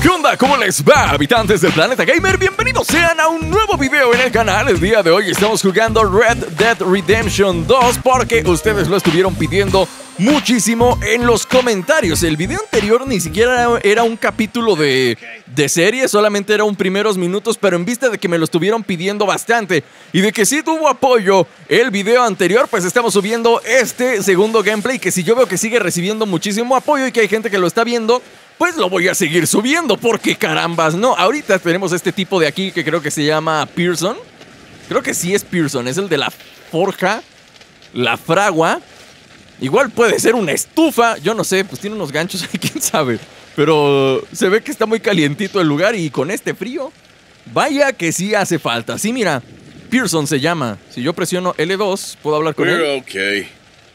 ¿Qué onda? ¿Cómo les va, habitantes del planeta gamer? Bienvenidos sean a un nuevo video en el canal. El día de hoy estamos jugando Red Dead Redemption 2 porque ustedes lo estuvieron pidiendo muchísimo en los comentarios. El video anterior ni siquiera era un capítulo de serie, solamente era un primeros minutos, pero en vista de que me lo estuvieron pidiendo bastante y de que sí tuvo apoyo el video anterior, pues estamos subiendo este segundo gameplay que si yo veo que sigue recibiendo muchísimo apoyo y que hay gente que lo está viendo, pues lo voy a seguir subiendo, porque carambas, no. Ahorita tenemos este tipo de aquí que creo que se llama Pearson. Creo que sí es Pearson, es el de la forja, la fragua. Igual puede ser una estufa, yo no sé, pues tiene unos ganchos ahí, quién sabe. Pero se ve que está muy calientito el lugar y con este frío, vaya que sí hace falta. Sí, mira, Pearson se llama. Si yo presiono L2, ¿puedo hablar con él? We're okay.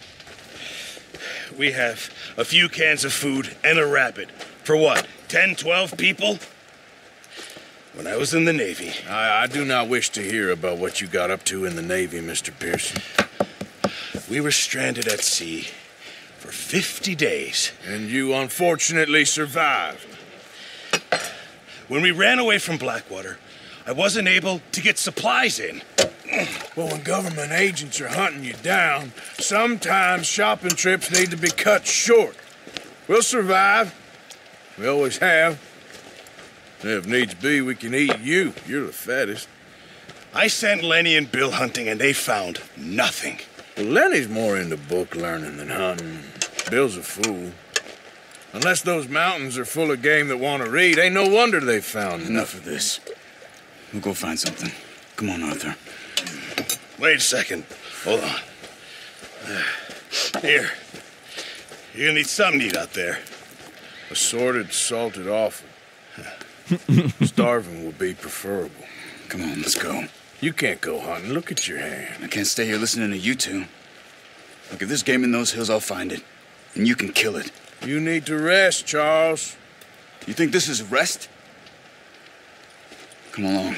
We have a few cans of food and a rabbit. For what, 10, 12 people? When I was in the Navy. I do not wish to hear about what you got up to in the Navy, Mr. Pearson. We were stranded at sea for 50 days. And you unfortunately survived. When we ran away from Blackwater, I wasn't able to get supplies in. Well, when government agents are hunting you down, sometimes shopping trips need to be cut short. We'll survive. We always have. If needs be, we can eat you. You're the fattest. I sent Lenny and Bill hunting, and they found nothing. Well, Lenny's more into book learning than hunting. Bill's a fool. Unless those mountains are full of game that want to read, ain't no wonder they found Enough of this. We'll go find something. Come on, Arthur. Wait a second. Hold on. Here. You're gonna need something to eat out there. Assorted, salted offal. Starving will be preferable. Come on, let's go. You can't go hunting. Look at your hand. I can't stay here listening to you two. Look, if there's game in those hills, I'll find it. And you can kill it. You need to rest, Charles. You think this is rest? Come along.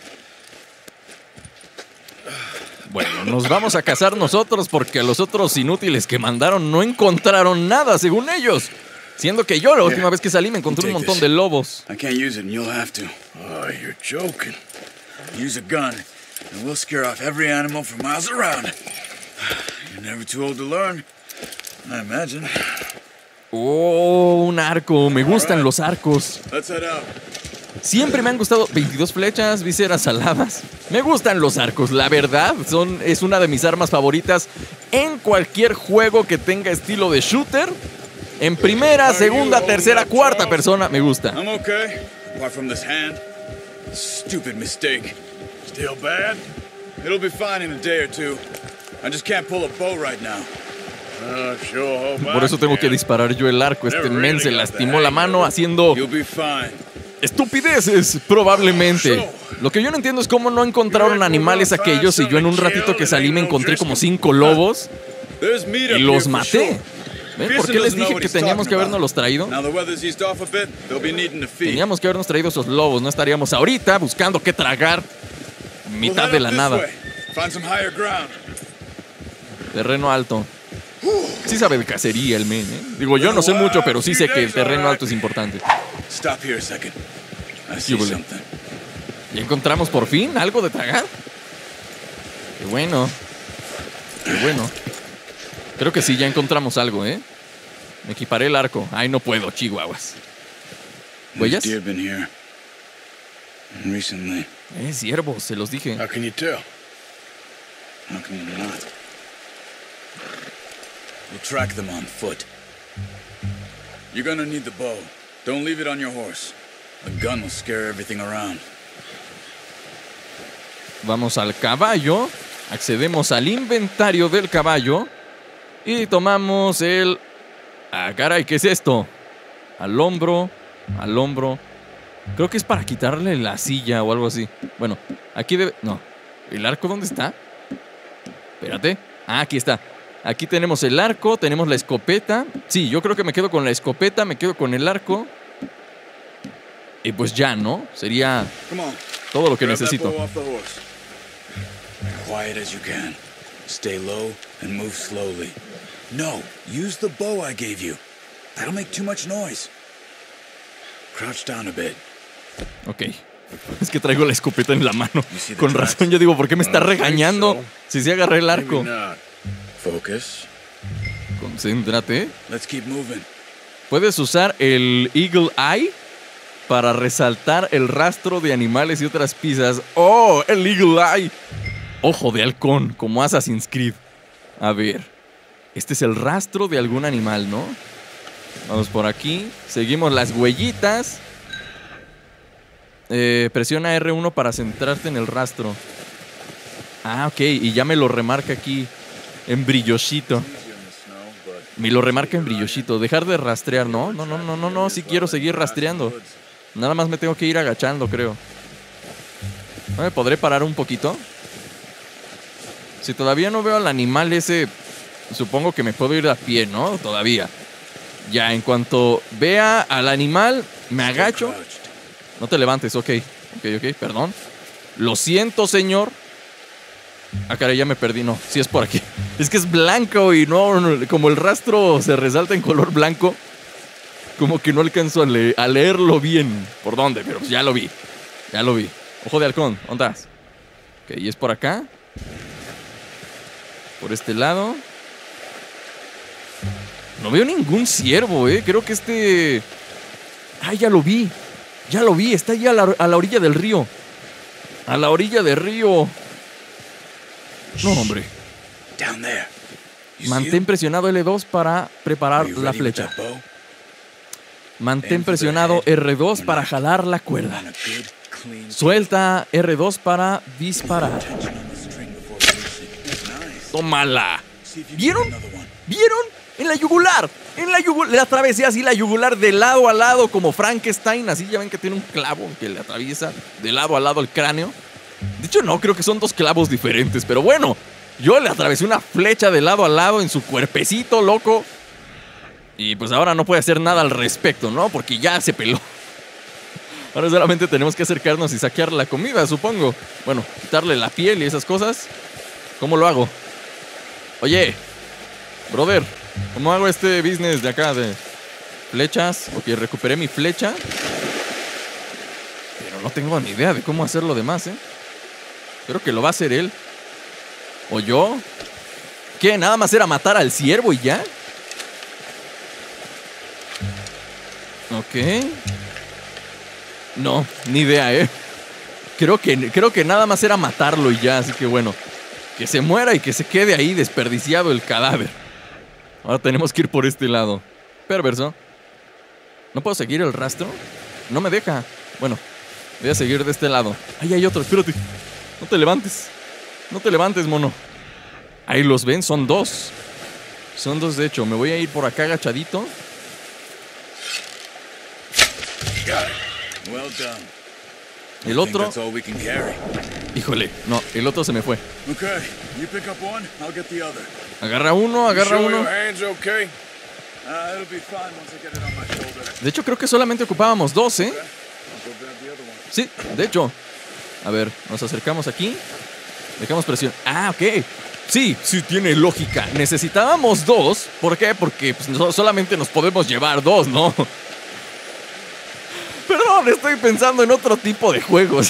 Bueno, nos vamos a cazar nosotros porque los otros inútiles que mandaron no encontraron nada, según ellos. Siendo que yo la última vez que salí me encontré un montón de lobos. I can't use it, and you'll have to. Oh, you're joking. Use a gun, and we'll scare off every animal for miles around. You're never too old to learn, I imagine. Oh, un arco. Me gustan los arcos. Let's head out. Siempre me han gustado 22 flechas, vísceras aladas. Me gustan los arcos, la verdad. Es una de mis armas favoritas en cualquier juego que tenga estilo de shooter. En primera, segunda, tercera, cuarta persona, me gusta. I'm okay, apart from this hand. Stupid mistake. Still bad? It'll be fine in a day or two. I just can't pull a bow right now. Sure hope Por eso tengo que disparar yo el arco. Este men se lastimó la mano haciendo You'll be fine. estupideces, probablemente. Lo que yo no entiendo es cómo no encontraron animales aquellos y yo en un ratito que salí me encontré como 5 lobos There's meat y up los here for maté. sure. ¿Ven por qué les dije que teníamos que habernos los traído? Now the weather's eased off a bit, they'll be needing to feed. Teníamos que habernos traído esos lobos. No estaríamos ahorita buscando qué tragar mitad de la nada. Find some higher ground. Terreno alto. Sí sabe de cacería el men, ¿eh? Digo, yo no sé mucho, pero sí sé que el terreno alto es importante. Stop here a second. I see Híjole. something. ¿Ya encontramos por fin algo de tragar? Qué bueno. Qué bueno. Creo que sí, ya encontramos algo, ¿eh? Me equiparé el arco. Ay, no puedo, chihuahuas. ¿Huellas? Deer been here. And recently. Ciervos, se los dije. How can you tell? How can you not? We'll track them on foot. You're gonna need the bow. Don't leave it on your horse. The gun will scare everything around. Vamos al caballo. Accedemos al inventario del caballo. Y tomamos el... Ah, caray, ¿qué es esto? Al hombro. Al hombro. Creo que es para quitarle la silla o algo así. Bueno, aquí debe... No. ¿El arco dónde está? Espérate. Ah, aquí está. Aquí tenemos el arco, tenemos la escopeta. Sí, yo creo que me quedo con la escopeta, me quedo con el arco. Y pues ya, ¿no? Sería todo lo que necesito. Quiet as you can. Stay low and move slowly. No, use the bow I gave you. That'll make too much noise. Crouch down a bit. Ok. Es que traigo la escopeta en la mano. Con razón, yo digo, ¿por qué me está regañando? Si sí agarré el arco. Maybe not. Focus. Concéntrate. Let's keep moving. Puedes usar el Eagle Eye para resaltar el rastro de animales y otras pistas. ¡Oh! El Eagle Eye. Ojo de halcón, como Assassin's Creed. A ver. Este es el rastro de algún animal, ¿no? Vamos por aquí. Seguimos las huellitas. Presiona R1 para centrarte en el rastro. Ah, ok. Y ya me lo remarca aquí en brillosito. Me lo remarca en brillosito. Dejar de rastrear, ¿no? No. Sí quiero seguir rastreando. Nada más me tengo que ir agachando, creo. ¿No me podré parar un poquito? Si todavía no veo al animal ese, supongo que me puedo ir a pie, ¿no? Todavía. Ya, en cuanto vea al animal, me agacho. No te levantes, ok, perdón. Lo siento, señor. Ah, caray, ya me perdí, no, sí es por aquí. Es que es blanco y no, como el rastro se resalta en color blanco, como que no alcanzo a leerlo bien. ¿Por dónde? Pero pues ya lo vi. Ojo de halcón, ¿dónde estás? Ok, y es por acá. Por este lado. No veo ningún ciervo, creo que este... Ah, ya lo vi, está ahí a la orilla del río. A la orilla del río. No, hombre. Down there. Mantén presionado L2 para preparar la flecha. Mantén presionado R2 para jalar la cuerda. Suelta R2 para disparar. ¡Tómala! ¿Vieron? En la yugular. Le atravesé así la yugular de lado a lado como Frankenstein. Así ya ven que tiene un clavo que le atraviesa de lado a lado el cráneo. De hecho no, creo que son dos clavos diferentes. Pero bueno, yo le atravesé una flecha de lado a lado en su cuerpecito, loco. Y pues ahora no puede hacer nada al respecto, ¿no? Porque ya se peló. Ahora solamente tenemos que acercarnos y saquear la comida, supongo. Bueno, quitarle la piel y esas cosas. ¿Cómo lo hago? Oye, brother, ¿cómo hago este business de acá de flechas? Ok, recuperé mi flecha. Pero no tengo ni idea de cómo hacer lo demás, Creo que lo va a hacer él. ¿O yo? ¿Qué? ¿Nada más era matar al ciervo y ya? Ok. No, ni idea, Creo que nada más era matarlo y ya, así que bueno. Que se muera y que se quede ahí desperdiciado el cadáver. Ahora tenemos que ir por este lado. Perverso. ¿No puedo seguir el rastro? No me deja. Bueno, voy a seguir de este lado. Ahí hay otro, espérate. No te levantes, mono. Ahí los ven, son dos. Son dos, de hecho. Me voy a ir por acá agachadito. Well done. El otro... That's all we can carry. Híjole, no, el otro se me fue. Okay, you pick up one, I'll get the other. Agarra uno. Your hands okay? It'll be fine once I get it on my shoulder. De hecho, creo que solamente ocupábamos dos, Okay, I'll go grab the other one. Sí, de hecho. A ver, nos acercamos aquí. Dejamos presión. Ah, ok. Sí, tiene lógica. Necesitábamos dos. ¿Por qué? Porque pues, solamente nos podemos llevar dos, ¿no? Perdón, estoy pensando en otro tipo de juegos.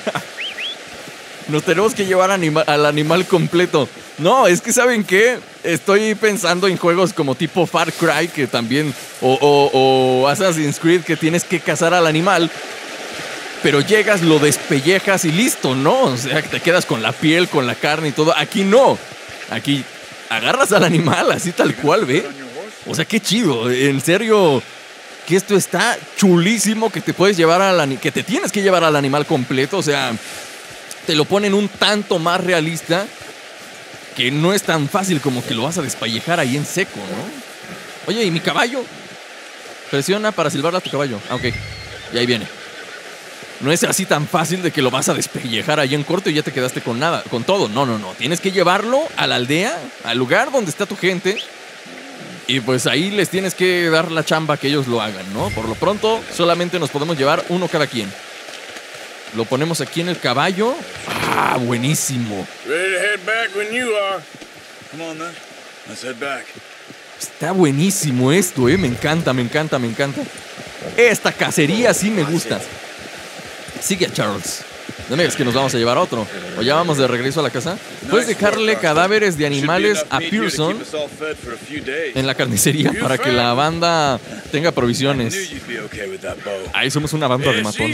Nos tenemos que llevar al animal completo. No, es que ¿saben qué? Estoy pensando en juegos como tipo Far Cry, que también... O Assassin's Creed, que tienes que cazar al animal. Pero llegas, lo despellejas y listo, ¿no? O sea, te quedas con la piel, con la carne y todo. Aquí no. Aquí agarras al animal así tal cual, ¿ve? O sea, qué chido. En serio... que esto está chulísimo, que te puedes llevar que te tienes que llevar al animal completo, o sea, te lo ponen un tanto más realista, que no es tan fácil como que lo vas a despellejar ahí en seco, ¿no? Oye, ¿y mi caballo? Presiona para silbarle a tu caballo. Ah, ok, y ahí viene. No es así tan fácil de que lo vas a despellejar ahí en corto y ya te quedaste con nada, con todo. No, tienes que llevarlo a la aldea, al lugar donde está tu gente. Y pues ahí les tienes que dar la chamba que ellos lo hagan, ¿no? Por lo pronto, solamente nos podemos llevar uno cada quien. Lo ponemos aquí en el caballo. ¡Ah, buenísimo! Ready to head back when you are. Come on, then. Let's head back. Está buenísimo esto, Me encanta. Esta cacería sí me gusta. Sigue a Charles. No me digas que nos vamos a llevar a otro. O ya vamos de regreso a la casa. Puedes dejarle cadáveres de animales a Pearson en la carnicería para que la banda tenga provisiones. Ahí somos una banda de matón.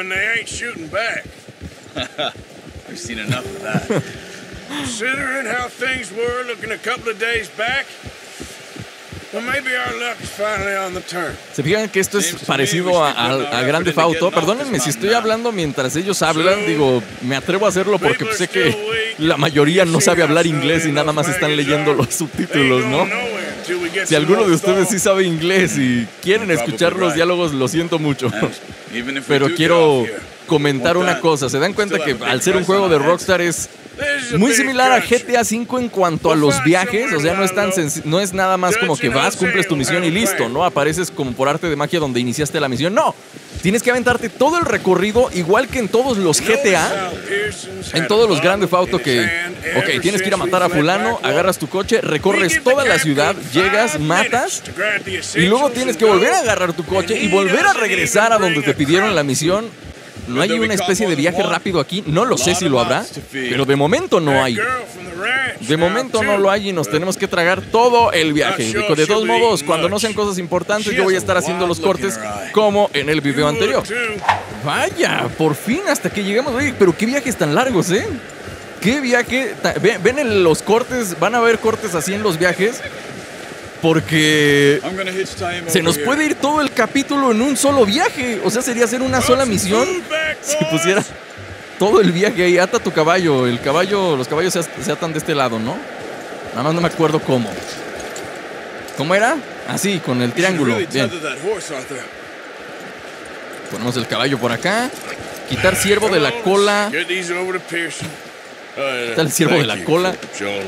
Considering how things were looking a couple of days back, well, maybe our luck is finally on the turn. ¿Se fijan que esto es parecido a Grand Theft Auto? Perdónenme si estoy hablando mientras ellos hablan. Digo, me atrevo a hacerlo porque sé que la mayoría no sabe hablar inglés y nada más están leyendo los subtítulos, ¿no? Si alguno de ustedes sí sabe inglés y quieren escuchar los diálogos, lo siento mucho. Pero quiero comentar una cosa. ¿Se dan cuenta que al ser un juego de Rockstar es muy similar a GTA V en cuanto a los viajes? O sea, no es nada más como que vas, cumples tu misión y listo, ¿no? Apareces como por arte de magia donde iniciaste la misión. No, tienes que aventarte todo el recorrido, igual que en todos los GTA, en todos los Grand Theft Auto que, ok, tienes que ir a matar a fulano, agarras tu coche, recorres toda la ciudad, llegas, matas, y luego tienes que volver a agarrar tu coche y volver a regresar a donde te pidieron la misión. ¿No hay una especie de viaje rápido aquí? No lo sé si lo habrá, pero de momento no hay. De momento no lo hay y nos tenemos que tragar todo el viaje. De todos modos, cuando no sean cosas importantes, yo voy a estar haciendo los cortes como en el video anterior. Vaya, por fin, hasta que llegamos. Oye, pero qué viajes tan largos, ¿eh? Qué viaje. Ven en los cortes, van a ver cortes así en los viajes. Porque se nos puede ir todo el capítulo en un solo viaje. O sea, sería hacer una sola misión si pusiera todo el viaje ahí. Ata tu caballo. Los caballos se atan de este lado, ¿no? Nada más no me acuerdo cómo. ¿Cómo era? Así, con el triángulo. Bien. Ponemos el caballo por acá. Quitar ciervo de la cola. Está el ciervo de la cola.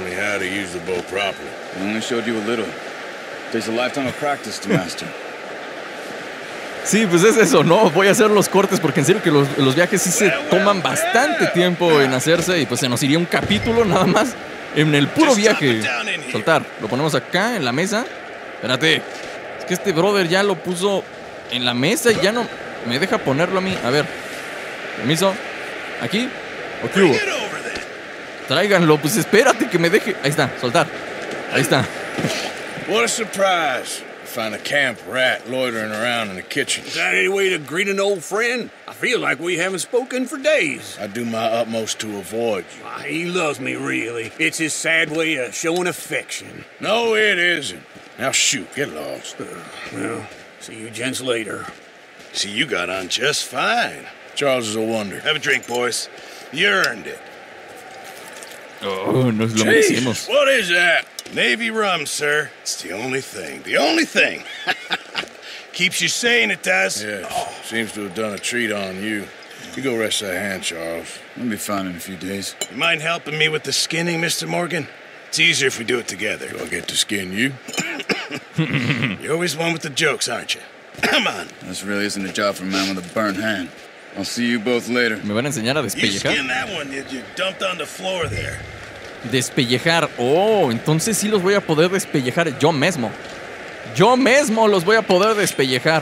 Sí, pues es eso, ¿no? Voy a hacer los cortes porque en serio que los viajes sí se toman bastante tiempo en hacerse y pues se nos iría un capítulo nada más en el puro viaje. Soltar, lo ponemos acá en la mesa. Espérate, es que este brother ya lo puso en la mesa y ya no me deja ponerlo a mí. A ver, permiso, aquí, ¿o qué hubo? Tráiganlo, pues espérate que me deje. Ahí está, soltar, ahí está. What a surprise. Find a camp rat loitering around in the kitchen. Is that any way to greet an old friend? I feel like we haven't spoken for days. I do my utmost to avoid you. He loves me, really. It's his sad way of showing affection. No, it isn't. Now shoot, get lost. Well, see you gents later. See, you got on just fine. Charles is a wonder. Have a drink, boys. You earned it. Oh, nos lo merecemos. What is that? Navy rum, sir. It's the only thing. The only thing. Keeps you sane, it does. Yes. Seems to have done a treat on you. You go rest that hand, Charles. We'll be fine in a few days. You mind helping me with the skinning, Mr. Morgan? It's easier if we do it together. Do I get to skin you? You're always one with the jokes, aren't you? Come on. This really isn't a job for a man with a burnt hand. I'll see you both later. ¿Me van a enseñar a You despellejar? skinned that one you dumped on the floor there. Despellejar. Oh, entonces sí los voy a poder despellejar yo mismo. Yo mismo los voy a poder despellejar.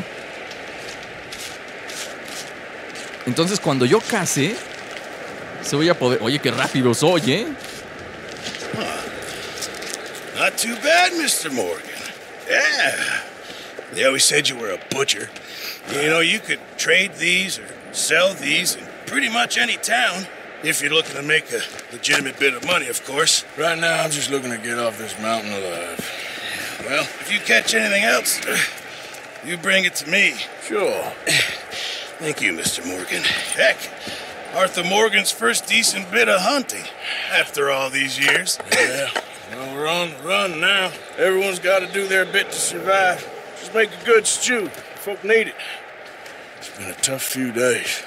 Entonces cuando yo case, se voy a poder... Oye, qué rápido soy, ¿eh? Not too bad, Mr. Morgan. Yeah. They always said you were a butcher. You know, you could trade these or sell these in pretty much any town. If you're looking to make a legitimate bit of money, of course. Right now, I'm just looking to get off this mountain alive. Well, if you catch anything else, you bring it to me. Sure. Thank you, Mr. Morgan. Heck, Arthur Morgan's first decent bit of hunting after all these years. Yeah. Well, we're on the run now. Everyone's got to do their bit to survive. Just make a good stew. Folk need it. It's been a tough few days.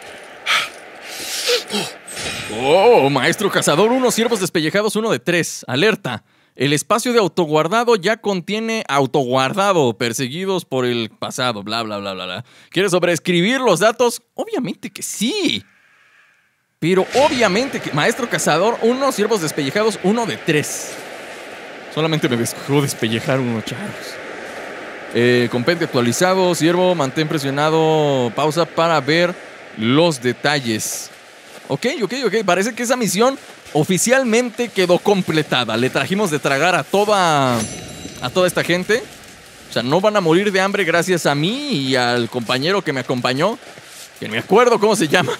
Oh, maestro cazador 1, ciervos despellejados 1 de 3. Alerta. El espacio de autoguardado ya contiene autoguardado, perseguidos por el pasado, bla, bla, bla, bla, bla. ¿Quieres sobreescribir los datos? Obviamente que sí. Pero obviamente que... Maestro cazador 1, ciervos despellejados 1 de 3. Solamente me dejó despellejar 1, Charles. Compendio actualizado. Siervo, mantén presionado pausa para ver los detalles. Ok. Parece que esa misión oficialmente quedó completada. Le trajimos de tragar a toda esta gente. O sea, no van a morir de hambre gracias a mí y al compañero que me acompañó, que no me acuerdo cómo se llama.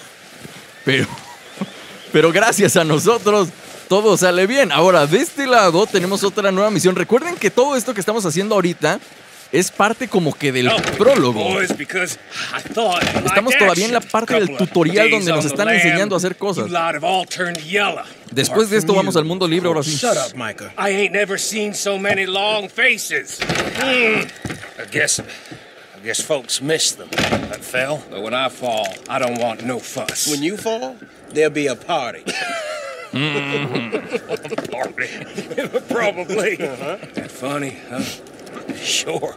Pero gracias a nosotros todo sale bien. Ahora, de este lado tenemos otra nueva misión. Recuerden que todo esto que estamos haciendo ahorita es parte como que del prólogo. Estamos todavía en la parte del tutorial donde nos están enseñando a hacer cosas. Después de esto vamos al mundo libre ahora sí. Shut up, Micah. I ain't never seen so many long faces. I guess folks miss them. That fell. But when I fall, I don't want no fuss. When you fall, there'll be a party. Party. Probably. That funny, huh? Sure.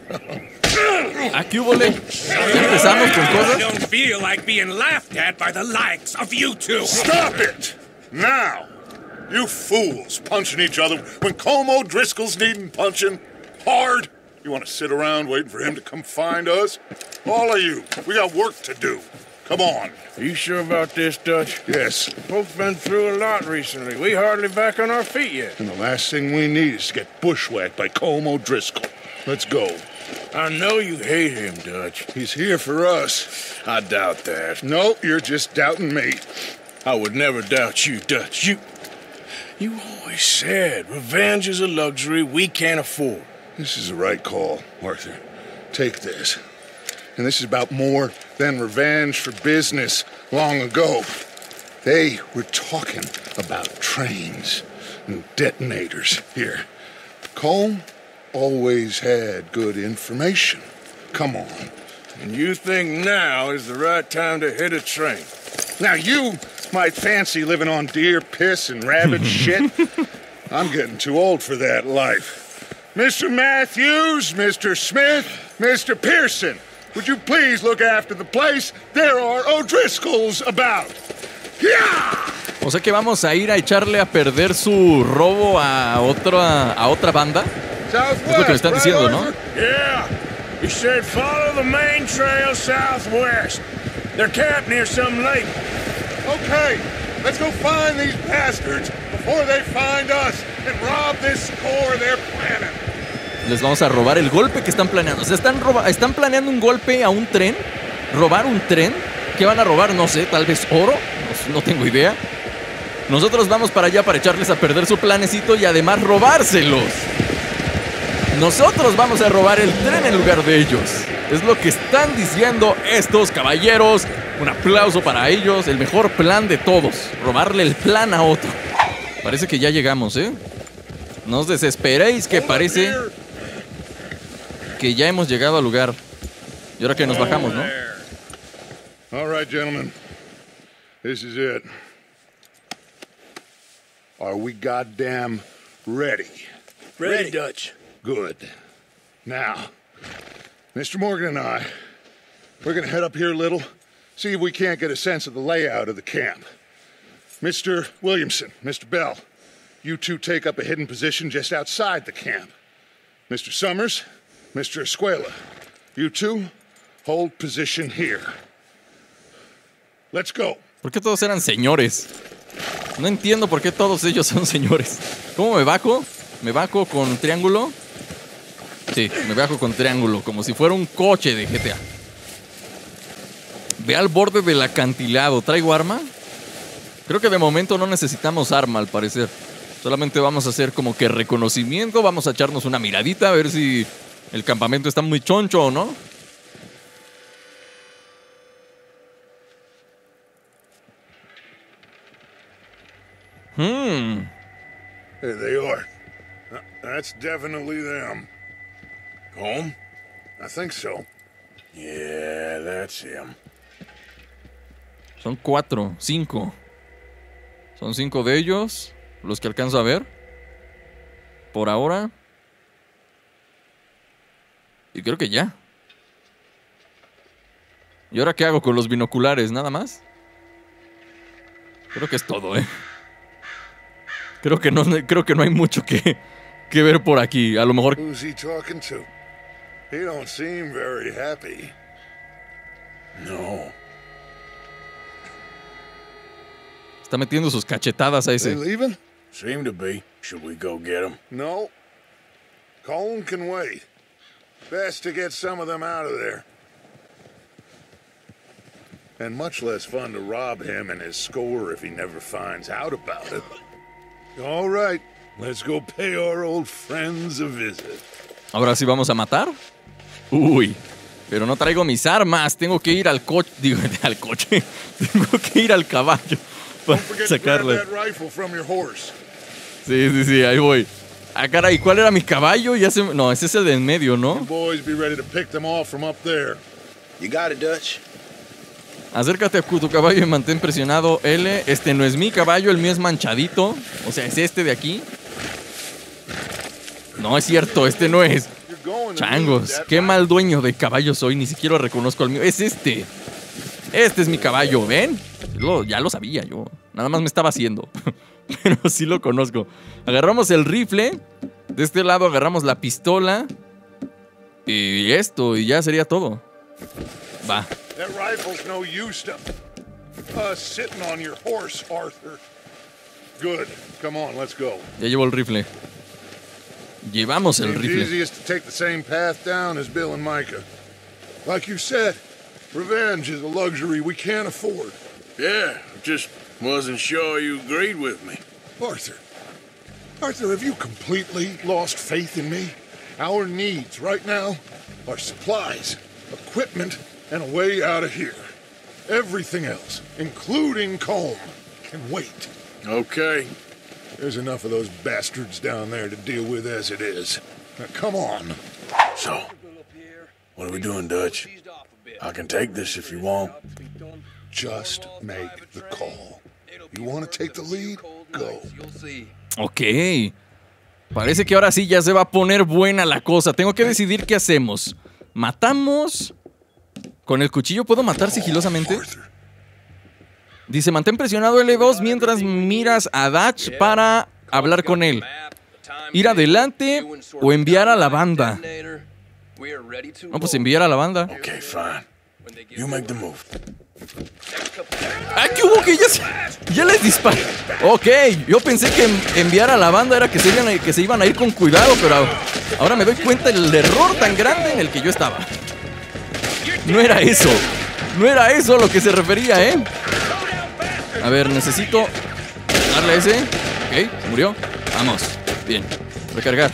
Aquí hubo empezamos con cosas. I don't feel like being laughed at by the likes of you two. Stop it! Now! You fools punching each other when Colm O'Driscoll's needing punching. Hard. You want to sit around waiting for him to come find us? All of you, we got work to do. Come on. Are you sure about this, Dutch? Yes. Folks been through a lot recently. We hardly back on our feet yet. And the last thing we need is to get bushwhacked by Colm O'Driscoll. Let's go. I know you hate him, Dutch. He's here for us. I doubt that. No, you're just doubting me. I would never doubt you, Dutch. You always said revenge is a luxury we can't afford. This is the right call, Arthur. Take this. And this is about more than revenge for business long ago. They were talking about trains and detonators here. Colm always had good information. Come on. And you think now is the right time to hit a train? Now you might fancy living on deer piss and rabbit shit. I'm getting too old for that life. Mr. Matthews, Mr. Smith, Mr. Pearson, would you please look after the place? There are O'Driscolls about. Yeah! O sea que vamos a ir a echarle a perder su robo a otra banda. Es lo que me están diciendo, ¿no? Yeah. He said follow the main trail southwest. They're camped near some lake. Okay, let's go find these bastards before they find us and rob this core they're planning. Les vamos a robar el golpe que están planeando. O sea, están planeando un golpe a un tren. Robar un tren. ¿Qué van a robar? No sé, tal vez oro. No tengo idea. Nosotros vamos para allá para echarles a perder su planecito y además robárselos. Nosotros vamos a robar el tren en lugar de ellos. Es lo que están diciendo estos caballeros. Un aplauso para ellos. El mejor plan de todos. Robarle el plan a otro. Parece que ya llegamos, ¿eh? No os desesperéis, que parece que ya hemos llegado al lugar. Y ahora que nos bajamos, ¿no? All right, gentlemen. This is it. Are we goddamn ready? Ready, Dutch. Good. Now, Mr. Morgan and I, we're gonna head up here a little, see if we can't get a sense of the layout of the camp. Mr. Williamson, Mr. Bell, you two take up a hidden position just outside the camp. Mr. Summers, Mr. Escuela, you two hold position here. Let's go. ¿Por qué todos eran señores? No entiendo por qué todos ellos son señores. ¿Cómo me bajo? ¿Me bajo con triángulo? Sí, me bajo con triángulo, como si fuera un coche de GTA. Ve al borde del acantilado. ¿Traigo arma? Creo que de momento no necesitamos arma, al parecer. Solamente vamos a hacer como que reconocimiento. Vamos a echarnos una miradita a ver si el campamento está muy choncho o no. There they are. That's definitely them. Home? I think so. Yeah, that's him. Son 4, 5. Son 5 de ellos, los que alcanzo a ver. Por ahora. Y creo que ya. ¿Y ahora qué hago con los binoculares? ¿Nada más? Creo que es todo, ¿eh? Creo que no hay mucho que ver por aquí. A lo mejor... Who's he talking to? He don't seem very happy. No. Está metiendo sus cachetadas a They ese. leaving? Seem to be. Should we go get him? No. Colin can wait. Best to get some of them out of there. And much less fun to rob him and his score if he never finds out about it. All right, let's go pay our old friends a visit. Ahora sí vamos a matar. Uy, pero no traigo mis armas. Tengo que ir al coche. Digo, al coche. Tengo que ir al caballo para Don't forget to grab sacarle. that rifle from your horse. Sí, ahí voy. Ah, caray, ¿cuál era mi caballo? No, ese es el de en medio, You ¿no? boys be ready to pick them off from up there. You got it, Dutch. Acércate a tu caballo y mantén presionado L. Este no es mi caballo, el mío es manchadito. O sea, es este de aquí. No es cierto, este no es. You're going to Changos, need that qué mal dueño de caballo soy. Ni siquiera reconozco al mío. Es este. Este es mi caballo, ¿ven? Ya lo sabía yo. Nada más me estaba haciendo. Pero sí lo conozco. Agarramos el rifle. De este lado agarramos la pistola. Y esto, y ya sería todo. Va. That rifle's no use to sitting on your horse, Arthur. Good. Come on, let's go. Ya llevo el rifle. Llevamos el Seems rifle. easiest to take the same path down as Bill and Micah. Like you said, revenge is a luxury we can't afford. Yeah, just wasn't sure you agreed with me. Arthur, have you completely lost faith in me? Our needs right now are supplies, equipment, and a way out of here. Everything else, including Colm, can wait. Okay. There's enough of those bastards down there to deal with as it is. Now, come on. So, what are we doing, Dutch? I can take this if you want. Just make the call. You want to take the lead? Go. Ok. Parece que ahora sí ya se va a poner buena la cosa. Tengo que decidir qué hacemos. ¿Matamos? ¿Con el cuchillo puedo matar sigilosamente? Arthur, Dice, mantén presionado L2 mientras miras a Dutch para hablar con él. Ir adelante o enviar a la banda. No, pues enviar a la banda. Okay, fine. You make the move. ¡Ah, qué hubo! Que ya les disparé. Ok, yo pensé que enviar a la banda era que se iban a ir con cuidado, pero ahora me doy cuenta del error tan grande en el que yo estaba. No era eso. No era eso a lo que se refería, ¿eh? A ver, necesito darle a ese. Ok, murió. Vamos. Bien. Recargar.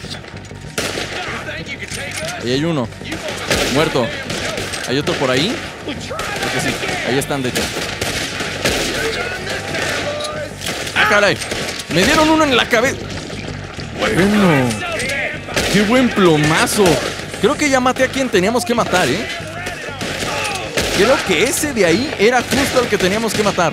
Ahí hay uno. Muerto. ¿Hay otro por ahí? Creo que sí. Ahí están, de hecho. ¡Ah, caray! Me dieron uno en la cabeza. Bueno. ¡Qué buen plomazo! Creo que ya maté a quien teníamos que matar, ¿eh? Creo que ese de ahí era justo el que teníamos que matar.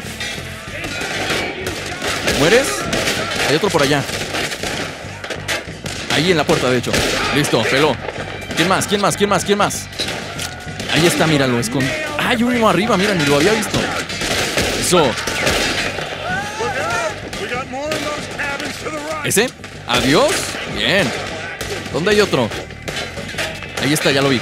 ¿Mueres? Hay otro por allá. Ahí en la puerta, de hecho. Listo, peló. ¿Quién más? ¿Quién más? ¿Quién más? ¿Quién más? Ahí está, míralo, esconde. Hay uno arriba, mira, ni lo había visto. Eso. ¿Ese? ¿Adiós? Bien. ¿Dónde hay otro? Ahí está, ya lo vi.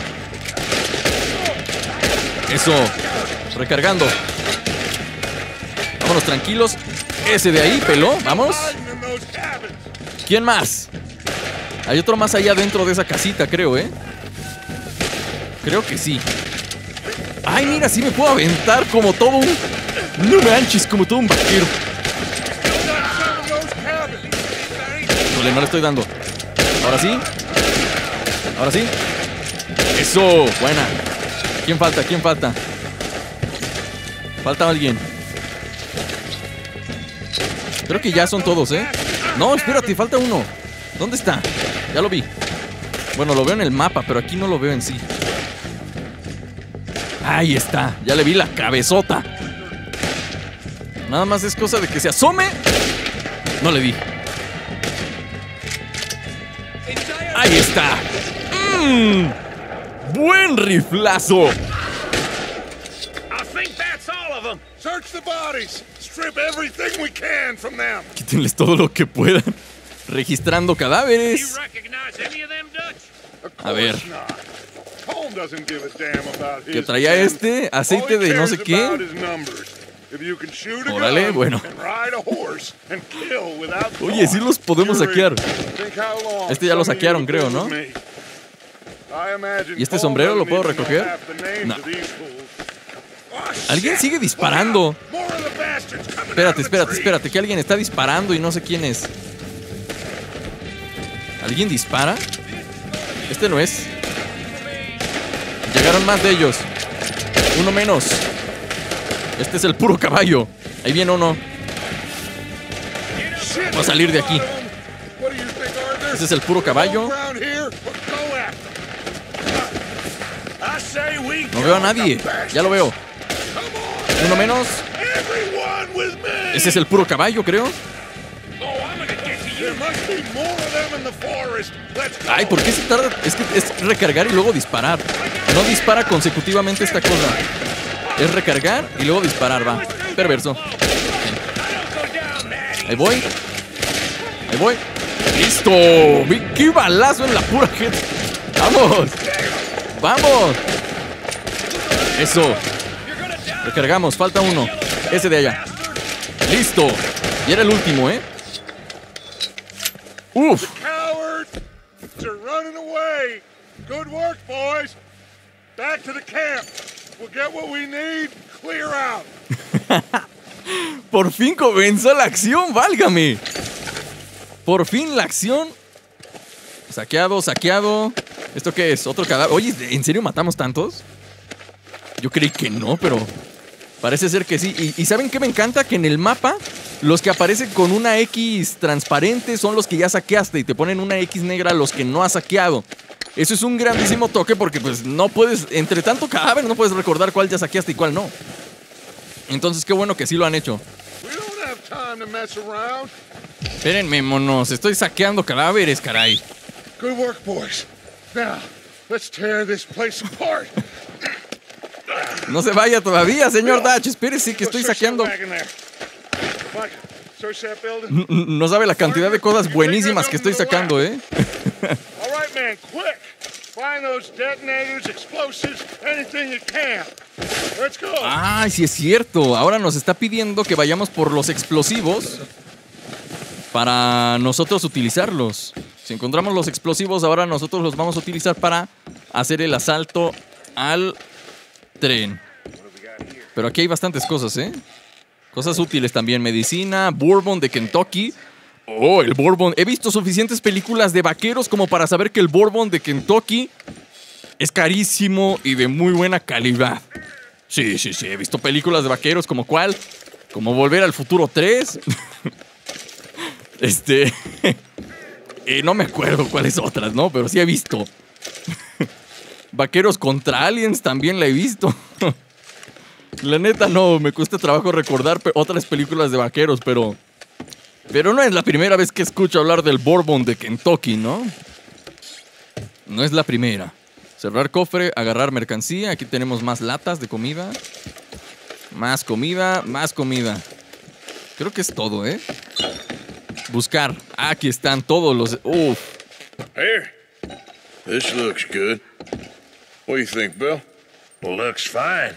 Eso. Recargando. Vámonos tranquilos. Ese de ahí, peló. Vamos. ¿Quién más? Hay otro más allá dentro de esa casita, creo, ¿eh? Creo que sí. Ay, mira, sí me puedo aventar como todo un... No manches, como todo un vaquero. Híjole, no le estoy dando. Ahora sí. Ahora sí. Eso, buena. ¿Quién falta? ¿Quién falta? Falta alguien. Creo que ya son todos, ¿eh? No, espérate, falta uno. ¿Dónde está? Ya lo vi. Bueno, lo veo en el mapa, pero aquí no lo veo en sí. Ahí está, ya le vi la cabezota. Nada más es cosa de que se asome. No le di. Ahí está. Buen riflazo. search the bodies. Strip everything we can from them. Quítenles todo lo que puedan. Registrando cadáveres. A ver. Que traía aceite de no sé qué. Órale, bueno. Oye, sí los podemos saquear. Ya lo saquearon, creo, ¿no? ¿Y este sombrero lo puedo recoger? No. Alguien sigue disparando. Espérate, que alguien está disparando y no sé quién es. ¿Alguien dispara? Este no es. Llegaron más de ellos. Uno menos. Este es el puro caballo. Ahí viene uno. Voy a salir de aquí. Este es el puro caballo. No veo a nadie. Ya lo veo. Uno menos. Ese es el puro caballo, creo. Ay, ¿por qué se tarda? Es que es recargar y luego disparar. No dispara consecutivamente esta cosa. Es recargar y luego disparar, va. Perverso. Ahí voy. ¡Listo! ¡Qué balazo en la pura gente! ¡Vamos! Eso. Recargamos, falta uno. Ese de allá. ¡Listo! Y era el último, ¿eh? ¡Uf! Por fin comenzó la acción, válgame. Por fin la acción. Saqueado. ¿Esto qué es? ¿Otro cadáver? Oye, ¿en serio matamos tantos? Yo creí que no, pero parece ser que sí. ¿Y saben qué me encanta? Que en el mapa los que aparecen con una X transparente son los que ya saqueaste y te ponen una X negra los que no has saqueado. Eso es un grandísimo toque porque pues no puedes, entre tanto cadáver, no puedes recordar cuál ya saqueaste y cuál no. Entonces qué bueno que sí lo han hecho. Espérenme, monos, estoy saqueando cadáveres, caray. Good work, boys. Now, let's tear this place apart. No se vaya todavía, señor Dutch. Espérese que estoy saqueando. No sabe la cantidad de cosas buenísimas que estoy sacando, ¿eh? Ay, sí es cierto. Ahora nos está pidiendo que vayamos por los explosivos para nosotros utilizarlos. Si encontramos los explosivos, ahora nosotros los vamos a utilizar para hacer el asalto al tren. Pero aquí hay bastantes cosas, ¿eh? Cosas útiles también. Medicina, bourbon de Kentucky. Oh, el bourbon. He visto suficientes películas de vaqueros como para saber que el bourbon de Kentucky es carísimo y de muy buena calidad. Sí. He visto películas de vaqueros como ¿cuál? Como Volver al Futuro 3. No me acuerdo cuáles otras, ¿no? Pero sí he visto. Vaqueros contra aliens también la he visto. La neta no, me cuesta trabajo recordar otras películas de vaqueros, pero no es la primera vez que escucho hablar del bourbon de Kentucky, ¿no? No es la primera. Cerrar cofre, agarrar mercancía. Aquí tenemos más latas de comida. Más comida. Creo que es todo, ¿eh? Buscar. Aquí están todos los... Uf. Here. This looks good. What do you think, Bill? Looks fine.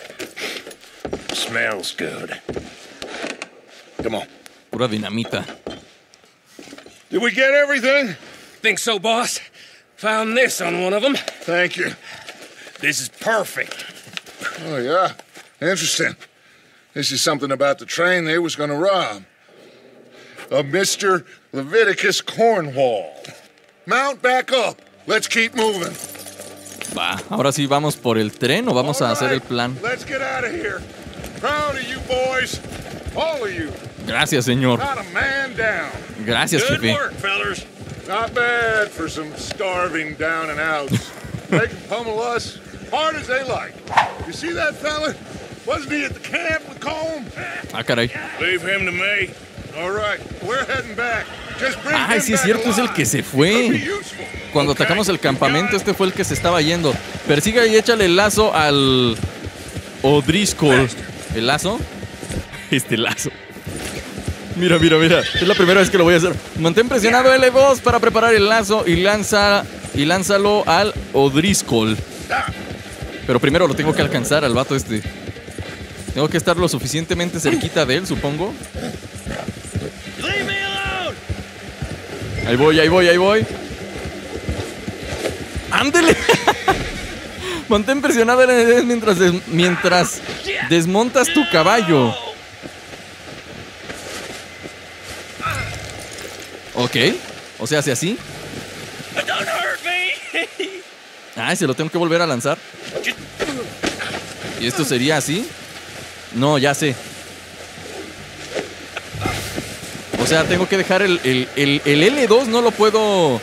Smells good. Come on. Pura dinamita. Did we get everything? Think so, boss. Found this on one of them. Thank you. This is perfect. Oh, yeah? Interesting. This is something about the train they was gonna rob. Of Mr. Leviticus Cornwall. Mount back up. Let's keep moving. Va, ahora sí vamos por el tren o vamos a hacer el plan. Let's get out of here. Proud of you boys. All of you. Gracias, señor. Not a man down. Gracias, Good jefe. work, fellas. Not bad for some starving down and outs. They can pummel us hard as they like. You see that fella? Wasn't he at the camp with Colm? Ah, caray. Leave him to me. All right, we're heading back. Just bring Ay, sí es cierto, es el que se fue. Cuando atacamos el campamento, este fue el que se estaba yendo. Persiga y échale el lazo al O'Driscoll. ¿El lazo? Este lazo. Mira. Es la primera vez que lo voy a hacer. Mantén presionado L2 para preparar el lazo y lánzalo al O'Driscoll. Pero primero lo tengo que alcanzar al vato este. Tengo que estar lo suficientemente cerquita de él, supongo. Ahí voy, ahí voy, ahí voy. ¡Ándele! Mantén presionado mientras desmontas tu caballo. Ok. O sea, hace así. Ay, se lo tengo que volver a lanzar. ¿Y esto sería así? No, ya sé. O sea, tengo que dejar el L2, no lo puedo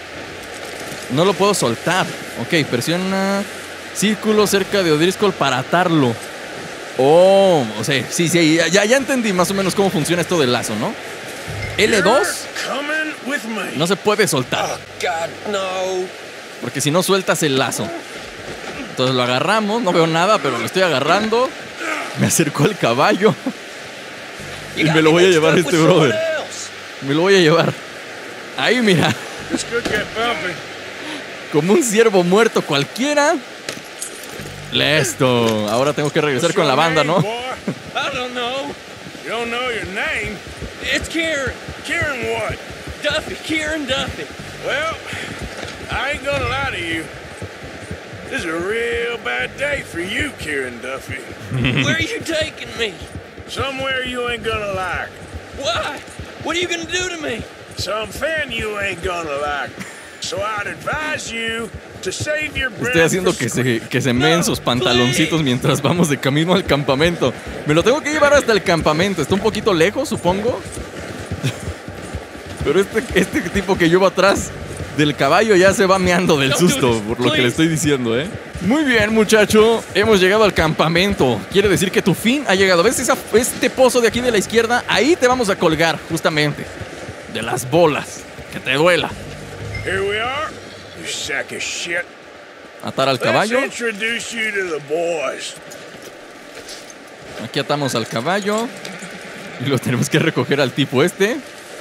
soltar. Ok, presiona círculo cerca de O'Driscoll para atarlo. Oh, o sea, sí, ya entendí más o menos cómo funciona esto del lazo, ¿no? L2 no se puede soltar. Oh, God, no. Porque si no sueltas el lazo. Entonces lo agarramos, no veo nada, pero lo estoy agarrando. Me acercó al caballo. Y me lo voy a llevar este brother. Me lo voy a llevar. Ahí, mira. Como un ciervo muerto cualquiera. Listo. Ahora tengo que regresar con la banda, ¿no? I don't know. You don't know your name? It's Kieran. Kieran what? Duffy. Kieran Duffy. Well, I ain't gonna lie to you. This is a real bad day for you, Kieran Duffy. Where are you taking me? Somewhere you ain't gonna like. Why? What are you gonna do to me? Something you ain't gonna like. So I'd advise you to save your breath. Estoy haciendo que se meen sus pantaloncitos mientras vamos de camino al campamento. Me lo tengo que llevar hasta el campamento. Está un poquito lejos, supongo. Pero este tipo que llevo atrás del caballo ya se va meando del susto por lo que le estoy diciendo, ¿eh? Muy bien, muchacho. Hemos llegado al campamento. Quiere decir que tu fin ha llegado. ¿Ves este pozo de aquí de la izquierda? Ahí te vamos a colgar, justamente. De las bolas. Que te duela. Here we are, you sack of shit. Atar al caballo. Let's introduce you to the boys. Aquí atamos al caballo. Y lo tenemos que recoger al tipo este.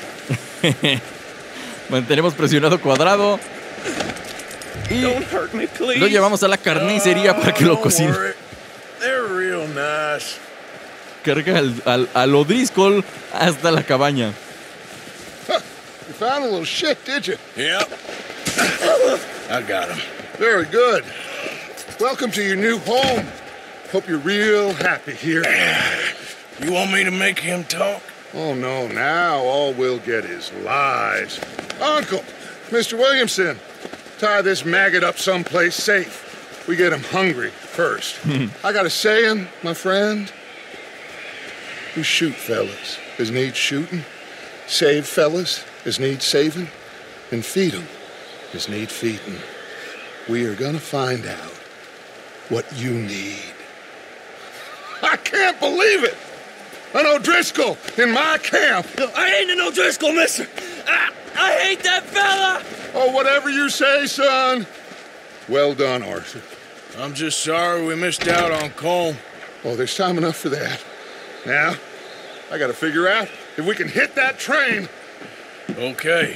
Mantenemos presionado cuadrado. Y lo llevamos a la carnicería para que lo cocine. They're real nice. Carga al O'Driscoll hasta la cabaña. You found a little shit, did you? Yep. I got him. Very good. Welcome to your new home. Hope you're real happy here. You want me to make him talk? Oh, no, now all we'll get is lies. Uncle, Mr. Williamson, tie this maggot up someplace safe. We get him hungry first. I got a saying, my friend. You shoot fellas as need shooting, save fellas as need saving, and feed them as need feeding. We are gonna find out what you need. I can't believe it! An O'Driscoll in my camp! I ain't an O'Driscoll, mister! I hate that fella! Oh, whatever you say, son. Well done, Arthur. I'm just sorry we missed out on Colm. Oh, there's time enough for that. Now, I gotta figure out if we can hit that train. Okay.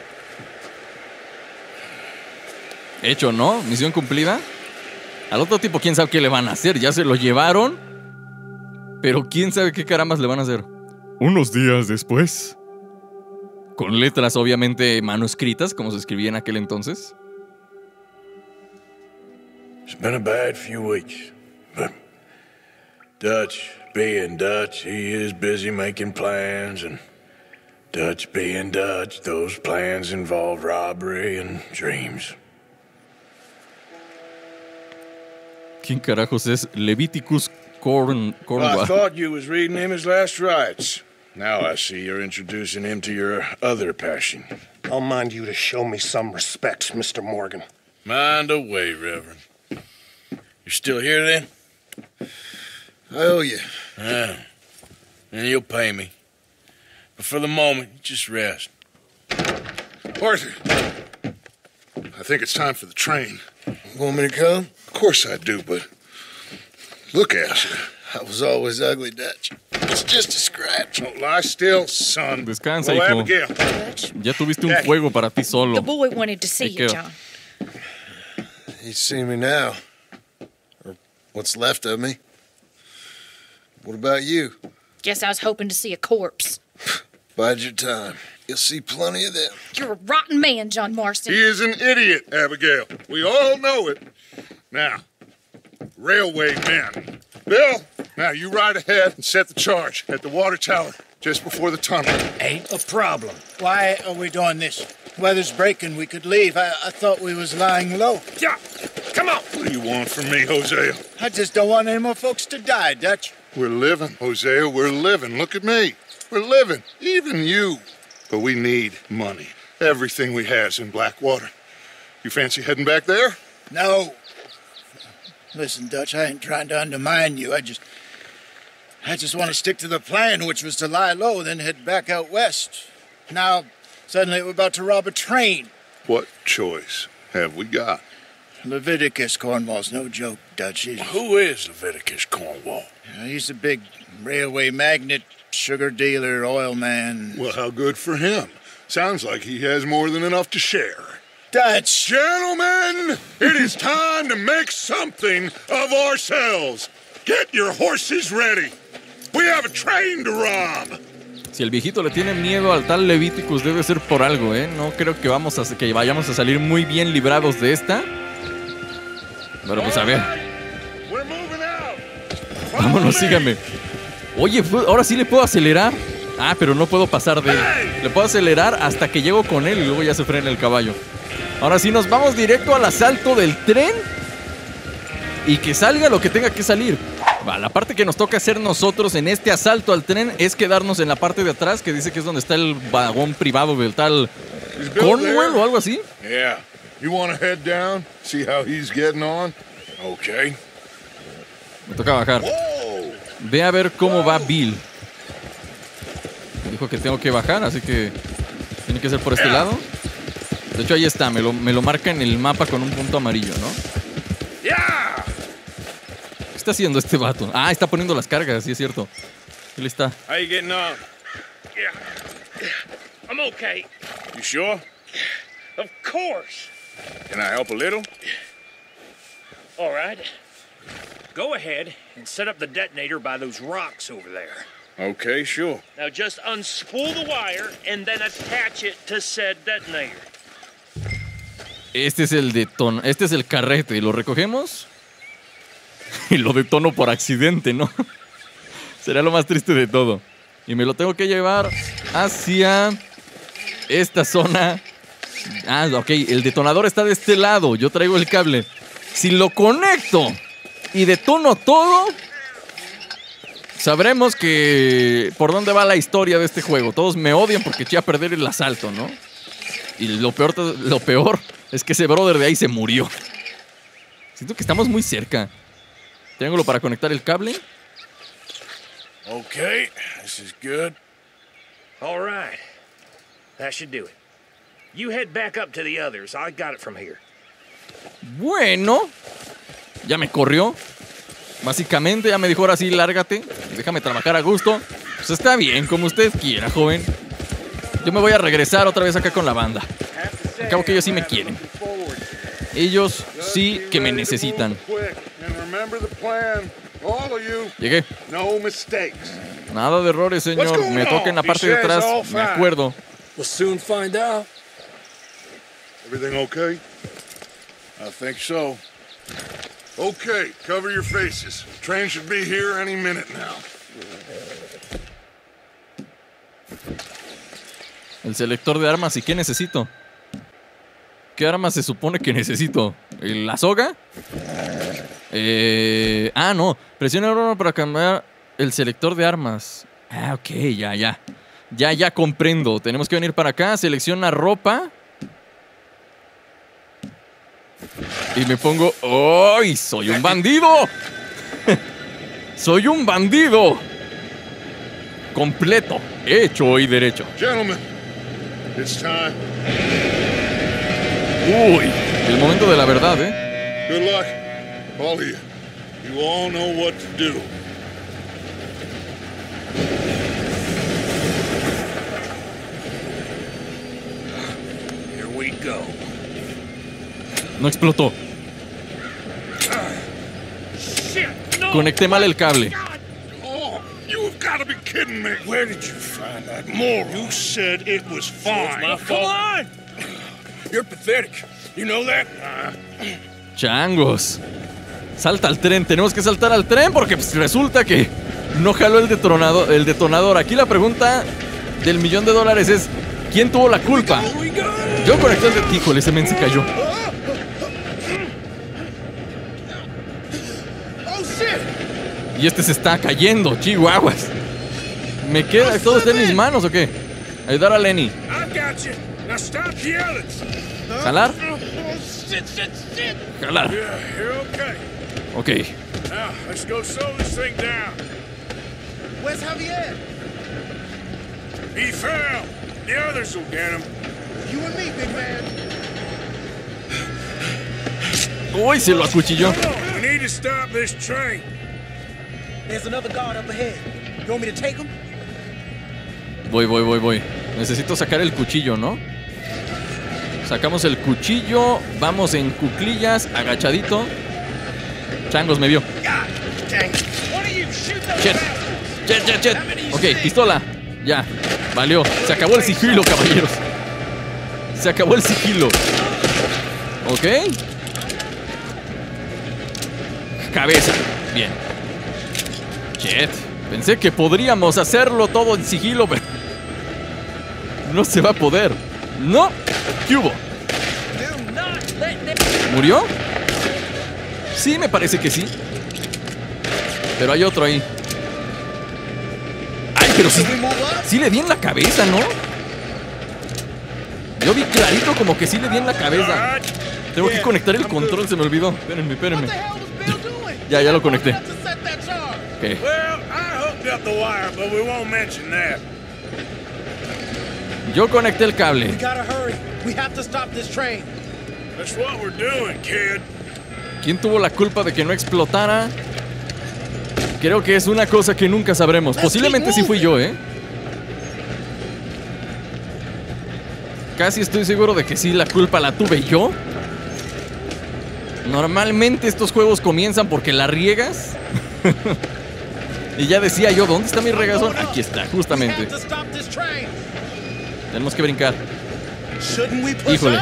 Hecho, ¿no? Misión cumplida. Al otro tipo, quién sabe qué le van a hacer. Ya se lo llevaron. Pero quién sabe qué carambas le van a hacer. Unos días después. Con letras obviamente manuscritas, como se escribía en aquel entonces. It's been a bad few weeks, but Dutch being Dutch, he is busy making plans, and Dutch being Dutch, those plans involve robbery and dreams. ¿Quién carajos es Leviticus Cornwall? I thought you was reading him his last rites. Now I see you're introducing him to your other passion. I'll mind you to show me some respect, Mr. Morgan. Mind away, Reverend. You're still here, then? I owe you. Ah, and you'll pay me. But for the moment, just rest. Arthur, I think it's time for the train. Want me to come? Of course I do, but look at you. I was always ugly, Dutch. It's just a scratch. Don't lie still, son. Descansa, Well, hijo. Abigail. Ya tuviste un juego para ti solo. The boy wanted to see Thank you, you. John. He'd see me now. Or What's left of me. What about you? Guess I was hoping to see a corpse. Bide your time. You'll see plenty of them. You're a rotten man, John Marston. He is an idiot, Abigail. We all know it. Now, railway men. Bill, now you ride ahead and set the charge at the water tower just before the tunnel. Ain't a problem. Why are we doing this? Weather's breaking. We could leave. I thought we was lying low. Yeah, come on. What do you want from me, Hosea? I just don't want any more folks to die, Dutch. We're living, Hosea. We're living. Look at me. We're living. Even you. But we need money. Everything we has in Blackwater. You fancy heading back there? No. Listen, Dutch, I ain't trying to undermine you. I just want to stick to the plan, which was to lie low, then head back out west. Now, suddenly we're about to rob a train. What choice have we got? Leviticus Cornwall's no joke, Dutch. Who is Leviticus Cornwall? He's a big railway magnate, sugar dealer, oil man. Well, how good for him. Sounds like he has more than enough to share. Dutch! Gentlemen, it is time to make something of ourselves. Get your horses ready. We have a train to rob. Si el viejito le tiene miedo al tal Leviticus, debe ser por algo, ¿eh? No creo que vayamos a salir muy bien librados de esta. Pero pues a ver. Vámonos, síganme. Oye, ahora sí le puedo acelerar. Ah, pero no puedo pasar de él. Le puedo acelerar hasta que llego con él y luego ya se frena el caballo. Ahora sí nos vamos directo al asalto del tren. Y que salga lo que tenga que salir. Va, la parte que nos toca hacer nosotros en este asalto al tren es quedarnos en la parte de atrás, que dice que es donde está el vagón privado del tal Cornwall o algo así. Yeah. You want to head down, see how he's getting on? Okay. Me toca bajar. Ve a ver cómo va Bill. Me dijo que tengo que bajar, así que tiene que ser por este lado. De hecho, ahí está, me lo marca en el mapa con un punto amarillo, ¿no? ¿Qué está haciendo este vato? Ah, está poniendo las cargas, sí es cierto. Él está. How you getting on? Yeah. I'm okay. You sure? Of course. Can I help a little? All right. Go ahead and set up the detonator by those rocks over there. Okay, sure. Now just unspool the wire and then attach it to said detonator. Este es el carrete. ¿Lo recogemos? Y lo detono por accidente, ¿no? Será lo más triste de todo. Y me lo tengo que llevar hacia esta zona. Ah, ok. El detonador está de este lado. Yo traigo el cable. Si lo conecto y detono todo, sabremos que por dónde va la historia de este juego. Todos me odian porque eché a perder el asalto, ¿no? Y lo peor es que ese brother de ahí se murió. Siento que estamos muy cerca. Triángulo para conectar el cable. Okay, this is good. All right. That should do it. You head back up to the others. I got it from here. Bueno. Ya me corrió. Básicamente ya me dijo, ahora sí, lárgate. Déjame trabajar a gusto. Pues está bien, como usted quiera, joven. Yo me voy a regresar otra vez acá con la banda. Al cabo que ellos sí me quieren. Ellos sí que me necesitan. Llegué. Nada de errores, señor. Me toca en la parte de atrás. Me acuerdo. We'll soon find out. Everything okay? I think so. Okay, cover your faces. Train should be here any minute now. El selector de armas. ¿Y qué necesito? ¿Qué armas se supone que necesito? ¿La soga? No. Presiona el botón para cambiar el selector de armas. Ah, ok, ya comprendo. Tenemos que venir para acá. Selecciona ropa. Y me pongo... ¡Ay! ¡Soy un bandido! ¡¡Soy un bandido! Completo, hecho y derecho. Gentlemen, it's time. Uy, el momento de la verdad, Good luck, all of you. You all know what to do. Here we go. No explotó. Shit! Conecté mal el cable. Oh, you've got to be kidding me. Where did you find that moron? You said it was fine. my fault. Come on. You're pathetic. You know that? Changos. Salta al tren. Tenemos que saltar al tren porque pues, resulta que no jaló el detonador. Aquí la pregunta del $1.000.000 es: ¿quién tuvo la culpa? Yo conecté el de... Híjole, ese men se cayó. Y este se está cayendo, chihuahuas. ¿Me queda? ¿Todo está en mis manos o qué? Ayudar a Lenny. ¿Jalar? Jalar. Ok. Where's Javier? He fell. The others will get him. You and me, big man. Uy, se lo acuchilló. We need to stop this train. There's another guard up ahead. You want me to take him? Voy. Necesito sacar el cuchillo, ¿no? Sacamos el cuchillo. Vamos en cuclillas, agachadito. Changos me vio. Chet. Ok, pistola. Ya, valió. Se acabó el sigilo, caballeros. Se acabó el sigilo. Ok. Cabeza. Bien. Chet. Pensé que podríamos hacerlo todo en sigilo, pero no se va a poder. No. ¿Qué hubo? ¿Murió? Sí, me parece que sí. Pero hay otro ahí. Ay, pero sí le di en la cabeza, ¿no? Yo vi clarito como que sí le di en la cabeza. Tengo que conectar el control, se me olvidó. Espérenme. Ya lo conecté. Okay. Yo conecté el cable. ¿Quién tuvo la culpa de que no explotara? Creo que es una cosa que nunca sabremos. Posiblemente sí fui yo, ¿eh? Casi estoy seguro de que sí, la culpa la tuve yo. Normalmente estos juegos comienzan porque la riegas. Y ya decía yo, ¿dónde está mi regazón? Aquí está, justamente. Tenemos que brincar. Híjole.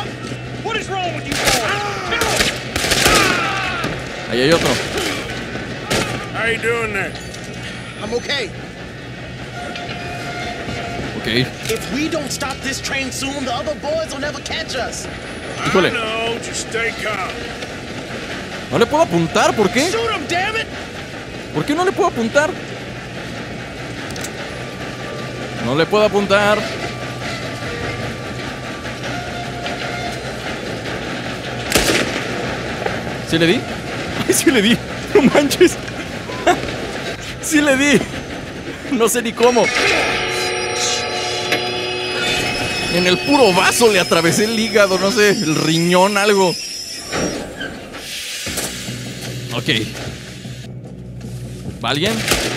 Ahí hay otro. How you doing there? I'm okay. Ok. If we don't stop this train soon, the other boys will never catch us. Híjole. I know, just stay calm. No le puedo apuntar, ¿por qué? Shoot him, damn it! ¿Por qué no le puedo apuntar? No le puedo apuntar. ¿Sí le di? ¡Ay, sí le di! ¡No manches! ¡Sí le di! No sé ni cómo. En el puro vaso le atravesé el hígado, no sé, el riñón, algo. Ok. ¿Va alguien?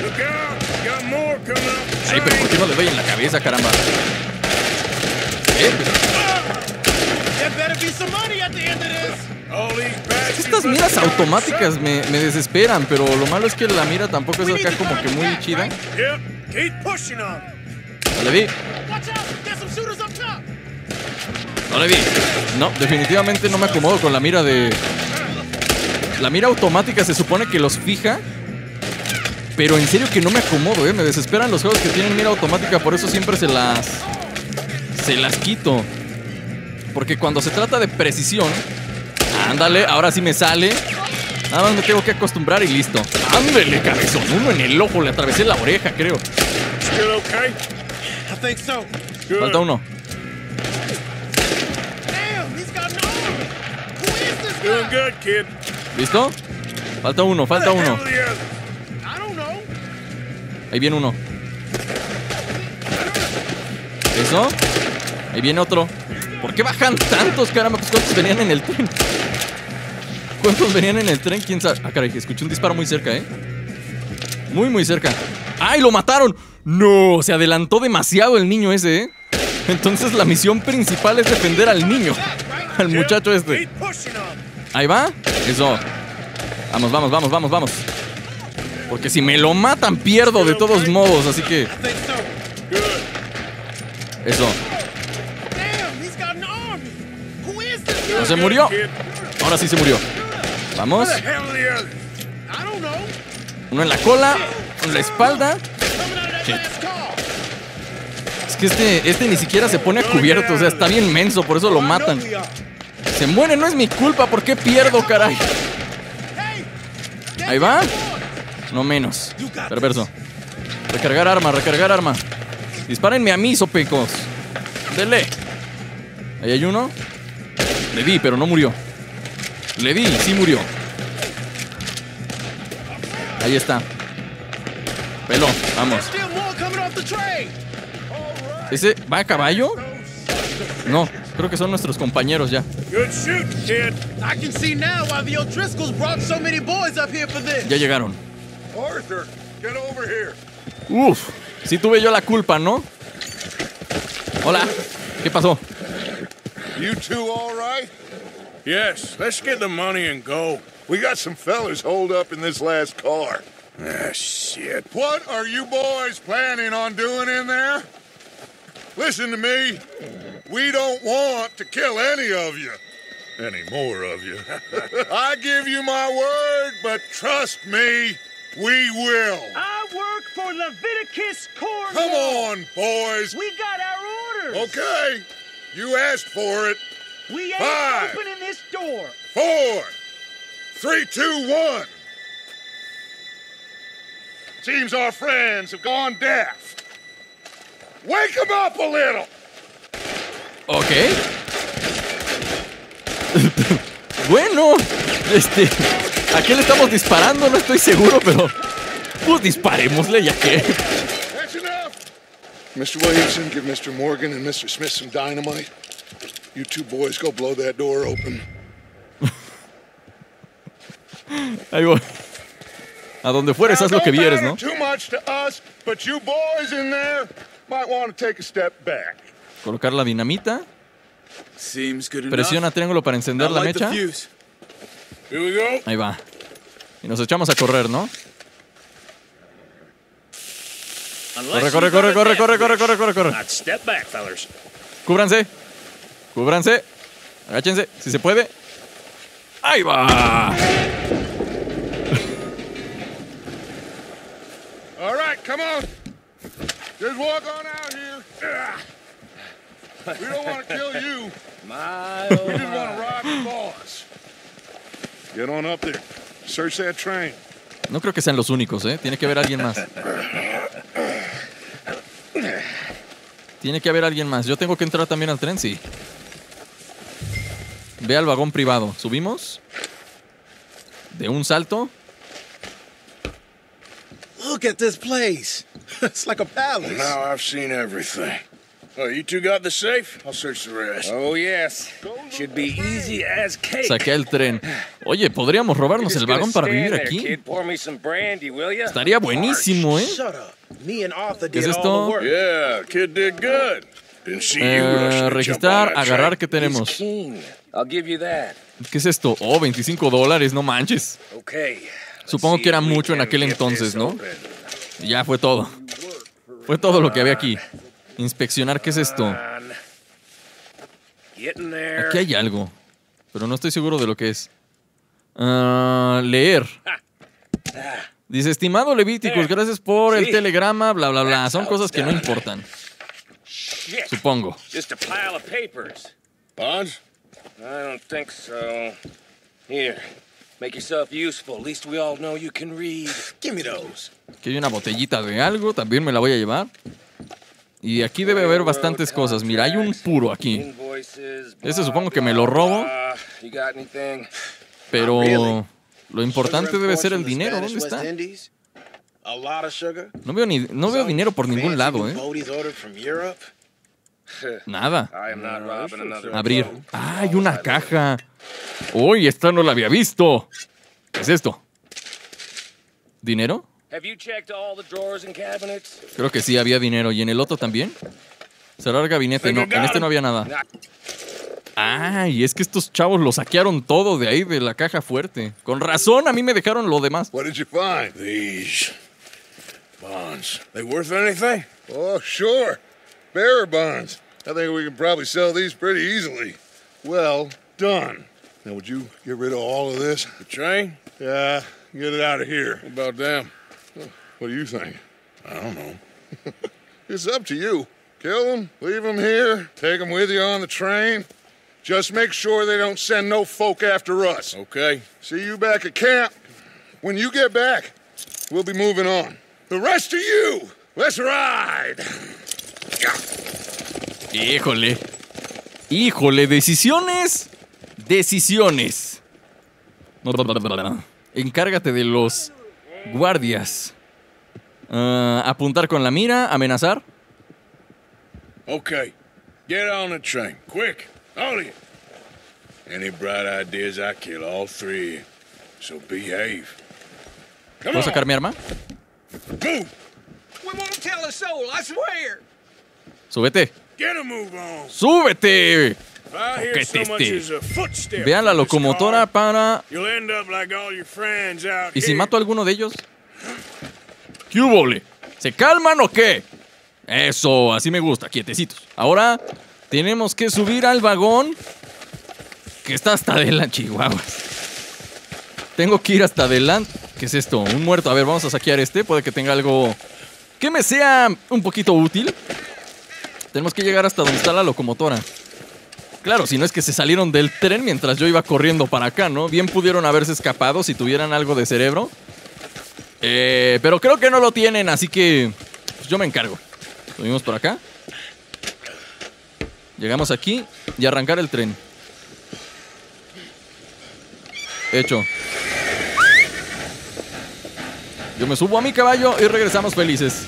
Ay, pero ¿por qué no le doy en la cabeza, caramba? Es que estas miras automáticas me desesperan, pero lo malo es que la mira tampoco es acá como que muy chida. No le vi. No le vi. No, definitivamente no me acomodo con la mira de... La mira automática se supone que los fija, pero en serio que no me acomodo, me desesperan los juegos que tienen mira automática, por eso siempre se las quito. Porque cuando se trata de precisión, ándale, ahora sí me sale. Nada más me tengo que acostumbrar y listo. Ándale, cabezón, uno en el ojo, le atravesé la oreja, creo. Falta uno. ¿Listo? Falta uno. Ahí viene uno. ¿Eso? Ahí viene otro. ¿Por qué bajan tantos, caramba? Pues ¿cuántos venían en el tren? ¿Cuántos venían en el tren? ¿Quién sabe? Ah, caray, escuché un disparo muy cerca, muy cerca. ¡Ay, lo mataron! ¡No! Se adelantó demasiado el niño ese, Entonces la misión principal es defender al niño. Al muchacho este. Ahí va. Eso. Vamos. Porque si me lo matan, pierdo de todos modos, así que... Eso. No se murió. Ahora sí se murió. Vamos. Uno en la cola, uno en la espalda. Shit. Es que este ni siquiera se pone a cubierto, o sea, está bien menso, por eso lo matan. Se muere, no es mi culpa, ¿por qué pierdo, caray? Ahí va. No menos. Perverso. Recargar arma, recargar arma. Dispárenme a mí, sopecos. Dele. Ahí hay uno. Le di, pero no murió. Le di, sí murió. Ahí está. Pelón, vamos. ¿Ese va a caballo? No, creo que son nuestros compañeros ya. Ya llegaron. Uf, sí tuve yo la culpa, ¿no? Hola, ¿qué pasó? You two all right? Yes, let's get the money and go. We got some fellas holed up in this last car. Ah, shit. What are you boys planning on doing in there? Listen to me. We don't want to kill any of you. Any more of you. I give you my word, but trust me, we will. I work for Leviticus Cornwall. Come on, boys. We got our orders. Okay. You asked for it. We ain't 5, opening this door. 4, 3, 2, 1. Seems our friends have gone deaf. Wake them up a little. Ok. Bueno, ¿a qué le estamos disparando? No estoy seguro, pero pues disparémosle ya que. That's enough. Mr. Williamson, give Mr. Morgan and Mr. Smith some dynamite. You two boys go blow that door open. Ahí voy. A donde fueres, haz lo que vieres, ¿no? Too much to us, but you boys in there might want to take a step back. Colocar la dinamita. Seems good enough. Presiona triángulo para encender la Light the mecha. fuse. Here we go. Ahí va. Y nos echamos a correr, ¿no? Corre, corre, corre, corre, corre, corre, corre, corre, corre. Not step back, fellers. Cúbranse. Cúbranse. Agáchense, si se puede. Ahí va. All right, come on. Just walk on out here. We don't want to kill you. We just want to rob the boss. Get on up there. Search that train. No creo que sean los únicos, ¿eh? Tiene que haber alguien más. Tiene que haber alguien más. Yo tengo que entrar también al tren, sí. Ve al vagón privado. ¿Subimos? ¿De un salto? Look at this place. It's like a palace. Now I've seen everything. Oh, you two got the safe? I'll search the rest. Oh, yes. Should be easy as cake. Saqué el tren. Oye, ¿podríamos robarnos el vagón para vivir aquí? Estaría buenísimo, ¿eh? Shut up. Me and Arthur ¿Qué es did all the esto? work. Yeah, kid did good. Didn't see you rushing to jump on Registrar, that agarrar, train. ¿qué tenemos? I'll give you that. ¿Qué es esto? Oh, $25, no manches. Okay. Supongo que era mucho en aquel entonces, ¿no? Ya fue todo. Fue todo lo que había aquí. Inspeccionar, ¿qué es esto? Aquí hay algo, pero no estoy seguro de lo que es. Leer. Dice, estimado Levíticos, gracias por el telegrama, bla, bla, bla. Son cosas que no importan. Supongo. Just a pile of papers. Bonds? I don't think so. Here, make yourself useful. At least we all know you can read. Give me those. Aquí hay una botellita de algo, también me la voy a llevar. Y aquí debe haber bastantes cosas. Mira, hay un puro aquí. Ese supongo que me lo robo. Pero lo importante debe ser el dinero. ¿Dónde está? No veo dinero por ningún lado, ¿eh? Nada. Abrir. ¡Ah, hay una caja! ¡Uy, esta no la había visto! ¿Qué es esto? ¿Dinero? Creo que sí, había dinero. ¿Y en el otro también? Cerrar gabinete. No, en este no había nada. Ay, es que estos chavos lo saquearon todo de ahí, de la caja fuerte. Con razón, a mí me dejaron lo demás. What did you find? These bonds. They worth anything? Oh, sure. Bearer bonds. I think we can probably sell these pretty easily. Well done. Now, would you get rid of all of this? The train? Yeah, get it out of here. What about them? What do you think? I don't know. It's up to you. Kill them, leave them here, take them with you on the train. Just make sure they don't send no folk after us. Okay. See you back at camp. When you get back, we'll be moving on. The rest of you, let's ride. Híjole. Híjole, decisiones. Decisiones. Encárgate de los guardias. Apuntar con la mira, amenazar. Okay. Get on the train. Quick. All of you. Any bright ideas, I kill all three of you. So behave. Come ¿Puedo on. sacar mi arma? Move. We won't tell a soul, I swear. Súbete. Get a move on. ¡Súbete! If I hear so much as a footstep Vean la from this locomotora car, para... you'll end up like all your friends out ¿Y si here. mato a alguno de ellos? ¿Qué hubole? ¿Se calman o qué? Eso, así me gusta, quietecitos. Ahora tenemos que subir al vagón que está hasta adelante, chihuahuas. Tengo que ir hasta adelante. ¿Qué es esto? Un muerto. A ver, vamos a saquear este. Puede que tenga algo que me sea un poquito útil. Tenemos que llegar hasta donde está la locomotora. Claro, si no es que se salieron del tren mientras yo iba corriendo para acá, ¿no? Bien pudieron haberse escapado si tuvieran algo de cerebro. Pero creo que no lo tienen, así que pues yo me encargo. Subimos por acá. Llegamos aquí y arrancar el tren. Hecho. Yo me subo a mi caballo y regresamos felices.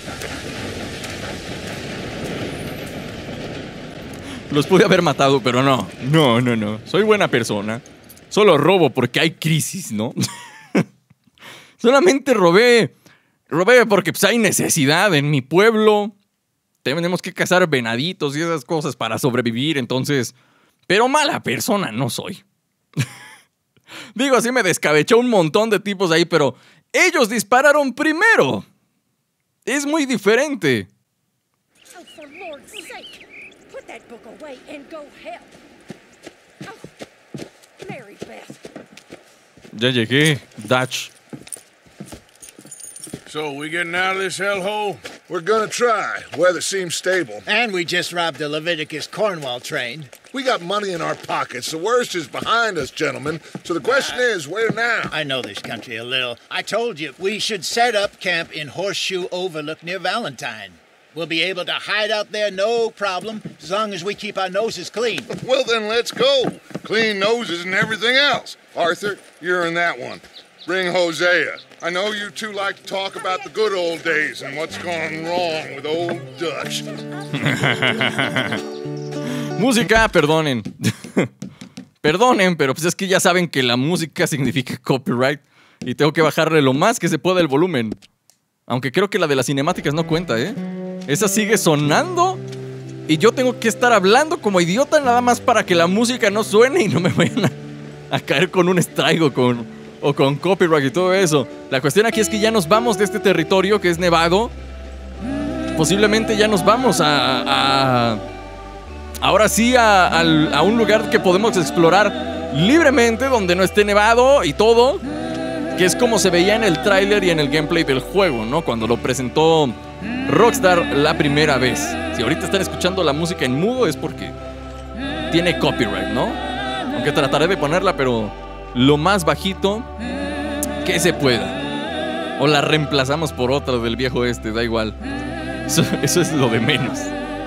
Los pude haber matado, pero no. No. Soy buena persona. Solo robo porque hay crisis, ¿no? Solamente robé. Robé porque pues, hay necesidad en mi pueblo. Tenemos que cazar venaditos y esas cosas para sobrevivir, entonces... Pero mala persona no soy. Digo, así me descabechó un montón de tipos ahí, pero... ¡Ellos dispararon primero! Es muy diferente. Oh, for Lord's sake, put that book away and go help. Oh, Mary Beth. Ya llegué, Dutch. So, we getting out of this hellhole? We're gonna try. Weather seems stable. And we just robbed a Leviticus Cornwall train. We got money in our pockets. The worst is behind us, gentlemen. So the question is, where now? I know this country a little. I told you, we should set up camp in Horseshoe Overlook near Valentine. We'll be able to hide out there, no problem, as long as we keep our noses clean. Well, then let's go. Clean noses and everything else. Arthur, you're in that one. Bring Hosea. I know you two like to talk about the good old days and what's gone wrong with old Dutch. Música, perdonen. Perdonen, pero pues es que ya saben que la música significa copyright y tengo que bajarle lo más que se pueda el volumen. Aunque creo que la de las cinemáticas no cuenta, ¿eh? Esa sigue sonando y yo tengo que estar hablando como idiota nada más para que la música no suene y no me vayan a caer con un strike o con copyright y todo eso. La cuestión aquí es que ya nos vamos de este territorio que es nevado. Posiblemente ya nos vamos ahora sí a un lugar que podemos explorar libremente, donde no esté nevado y todo, que es como se veía en el tráiler y en el gameplay del juego, ¿no? Cuando lo presentó Rockstar la primera vez. Si ahorita están escuchando la música en mudo es porque tiene copyright, ¿no? Aunque trataré de ponerla, pero lo más bajito que se pueda. O la reemplazamos por otra del viejo da igual. Eso es lo de menos.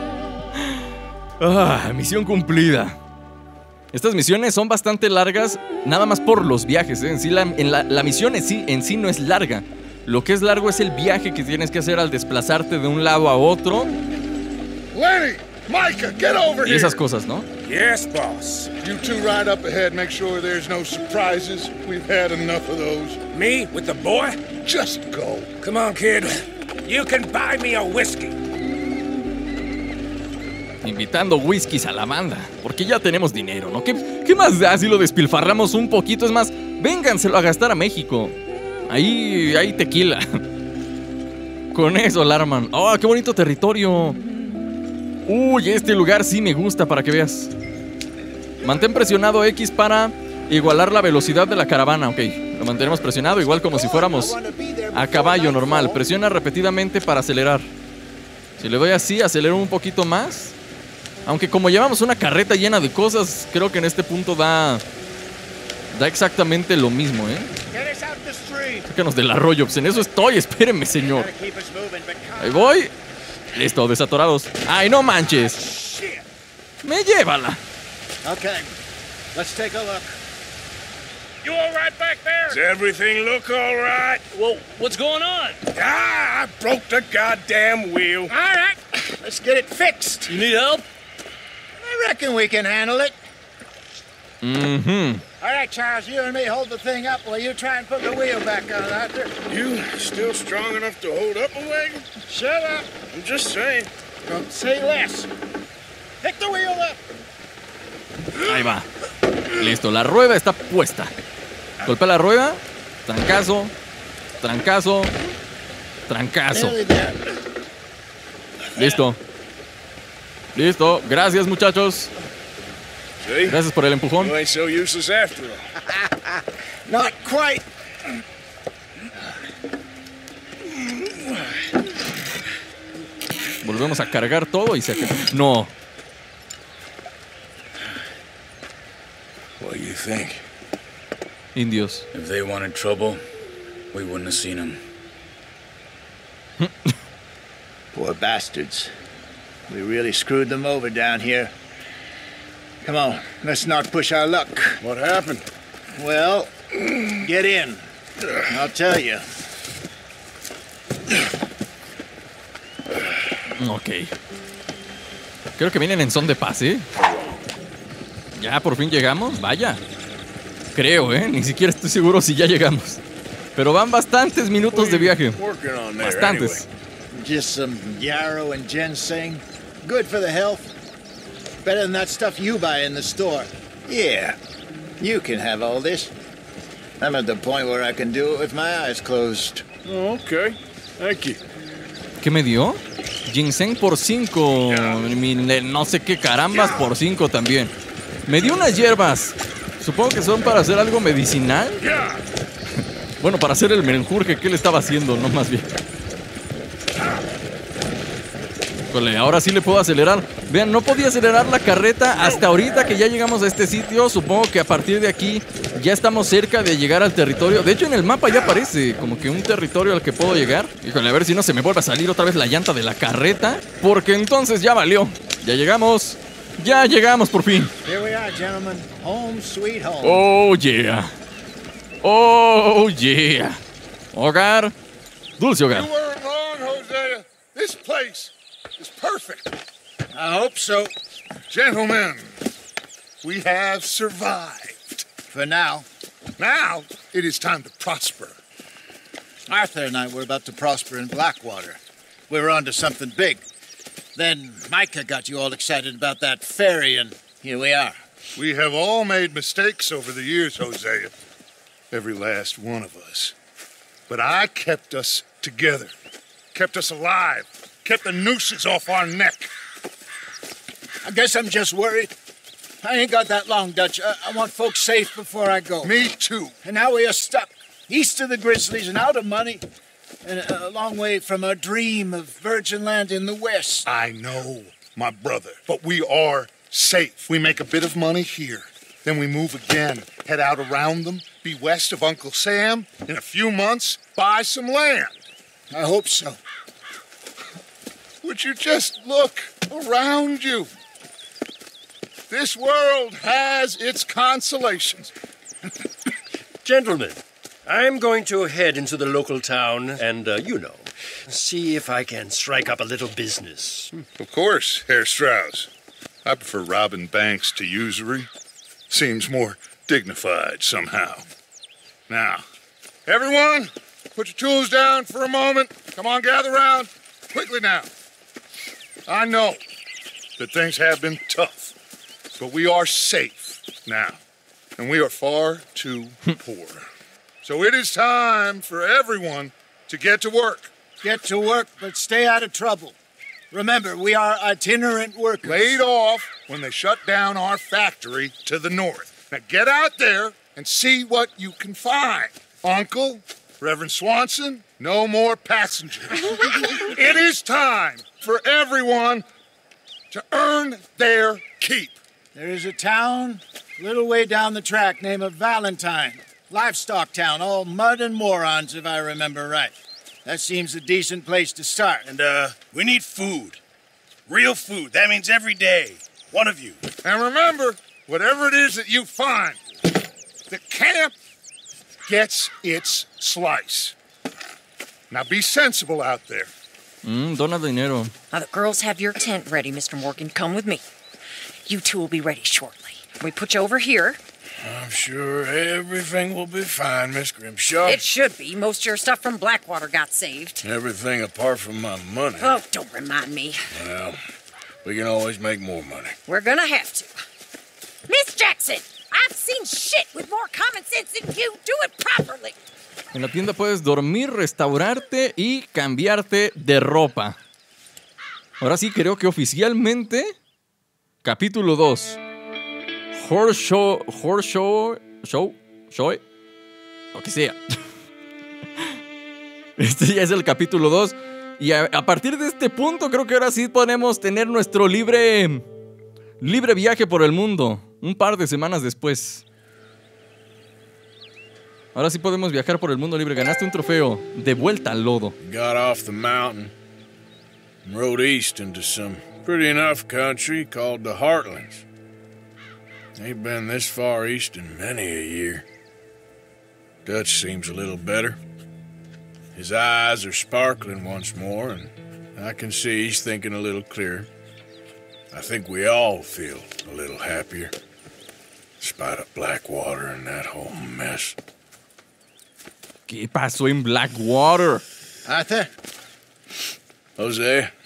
Misión cumplida. Estas misiones son bastante largas, nada más por los viajes, ¿eh? En sí, la misión en sí no es larga. Lo que es largo es el viaje que tienes que hacer al desplazarte de un lado a otro. Lenny! Micah, get over here! Y esas cosas, ¿no? Yes, boss. You two ride up ahead, make sure there's no surprises. We've had enough of those. Me with the boy? Just go. Come on, kid. You can buy me a whiskey. invitando whiskies a la banda, porque ya tenemos dinero, ¿no? ¿Qué más da si lo despilfarramos un poquito? Es más, vénganselo a gastar a México. Ahí hay tequila. Con eso la arman. ¡Oh, qué bonito territorio! Uy, este lugar sí me gusta, para que veas. Mantén presionado X para igualar la velocidad de la caravana. Ok, lo mantenemos presionado, igual como si fuéramos a caballo normal. Presiona repetidamente para acelerar. Si le doy así, acelero un poquito más. Aunque como llevamos una carreta llena de cosas, creo que en este punto da exactamente lo mismo, ¿eh? Sácanos del arroyo, pues en eso estoy, espérenme, señor. Ahí voy. Listo, desatorados. ¡Ay, no manches! ¡Me llévala! Okay, let's take a look. You all right back there? Does everything look all right? Well, what's going on? I broke the goddamn wheel. All right, let's get it fixed. You need help? I reckon we can handle it. Mm-hmm. All right, Charles, you and me hold the thing up while you try and put the wheel back on, Arthur. You still strong enough to hold up a wagon? Shut up. I'm just saying. Don't say less. Pick the wheel up. Ahí va. Listo, la rueda está puesta. Golpea la rueda. Trancazo. Trancazo. Trancazo. Listo. Listo. Gracias, muchachos. Gracias por el empujón. You ain't so useless after all. Not quite. Volvemos a cargar todo y se acaba. No. What do you think? Indios. If they wanted trouble, we wouldn't have seen them. Poor bastards. We really screwed them over down here. Come on, let's not push our luck. What happened? Well, get in. I'll tell you. Ok. Creo que vienen en son de paz, ¿eh? Ya, por fin llegamos. Vaya. Creo, ¿eh? Ni siquiera estoy seguro si ya llegamos. Pero van bastantes minutos de viaje. Bastantes. Just some yarrow and ginseng. Good for the health. Better than that stuff you buy in the store. Yeah, you can have all this. I'm at the point where I can do it with my eyes closed. Oh, okay. Thank you. ¿Qué me dio? Ginseng por 5. No sé qué carambas por 5 también. Me dio unas hierbas. Supongo que son para hacer algo medicinal. Bueno, para hacer el menjurje que él estaba haciendo, no más bien. Ahora sí le puedo acelerar. Vean, no podía acelerar la carreta hasta ahorita que ya llegamos a este sitio. Supongo que a partir de aquí ya estamos cerca de llegar al territorio. De hecho, en el mapa ya aparece como que un territorio al que puedo llegar. Híjole, a ver si no se me vuelve a salir otra vez la llanta de la carreta, porque entonces ya valió. Ya llegamos. Ya llegamos por fin. Here we are, gentlemen. Home sweet home. Oh, yeah. Oh, yeah. Hogar. Dulce hogar. You weren't wrong, Hosea. This place is perfect. I hope so. Gentlemen, we have survived. For now. Now, it is time to prosper. Arthur and I were about to prosper in Blackwater. We were on to something big. Then Micah got you all excited about that ferry, and here we are. We have all made mistakes over the years, Hosea. Every last one of us. But I kept us together. Kept us alive. Kept the nooses off our neck. I guess I'm just worried. I ain't got that long, Dutch. I want folks safe before I go. Me too. And now we are stuck east of the Grizzlies and out of money. And a long way from our dream of virgin land in the west. I know, my brother. But we are safe. We make a bit of money here. Then we move again, head out around them, be west of Uncle Sam. In a few months, buy some land. I hope so. Would you just look around you? This world has its consolations. Gentlemen, I'm going to head into the local town and, see if I can strike up a little business. Of course, Herr Strauss. I prefer robbing banks to usury. Seems more dignified somehow. Now, everyone, put your tools down for a moment. Come on, gather round. Quickly now. I know that things have been tough, but we are safe now, and we are far too poor. So it is time for everyone to get to work. Get to work, but stay out of trouble. Remember, we are itinerant workers. Laid off when they shut down our factory to the north. Now get out there and see what you can find. Uncle, Reverend Swanson, no more passengers. It is time for everyone to earn their keep. There is a town a little way down the track named Valentine. Livestock town, all mud and morons, if I remember right. That seems a decent place to start. And, we need food. Real food. That means every day. One of you. And remember, whatever it is that you find, the camp gets its slice. Now be sensible out there. Dona dinero. Now, the girls have your tent ready, Mr. Morgan. Come with me. You two will be ready shortly. We put you over here. I'm sure everything will be fine, Miss Grimshaw. It should be. Most of your stuff from Blackwater got saved. Everything apart from my money. Oh, don't remind me. Well, we can always make more money. We're gonna have to. Miss Jackson, I've seen shit with more common sense than you. Do it properly. En la tienda puedes dormir, restaurarte y cambiarte de ropa. Ahora sí, creo que oficialmente, capítulo 2. Show, lo que sea. Este ya es el capítulo 2. Y a partir de este punto, creo que ahora sí podemos tener nuestro libre viaje por el mundo. Un par de semanas después. Ahora sí podemos viajar por el mundo libre. Ganaste un trofeo. De vuelta al lodo. Got off the mountain and rode east into some pretty enough country called the Heartlands. Ain't been this far east in many a year. Dutch seems a little better. His eyes are sparkling once more, and I can see he's thinking a little clearer. I think we all feel a little happier, despite of Blackwater and that whole mess. ¿Qué pasó en Blackwater? Arthur? Jose?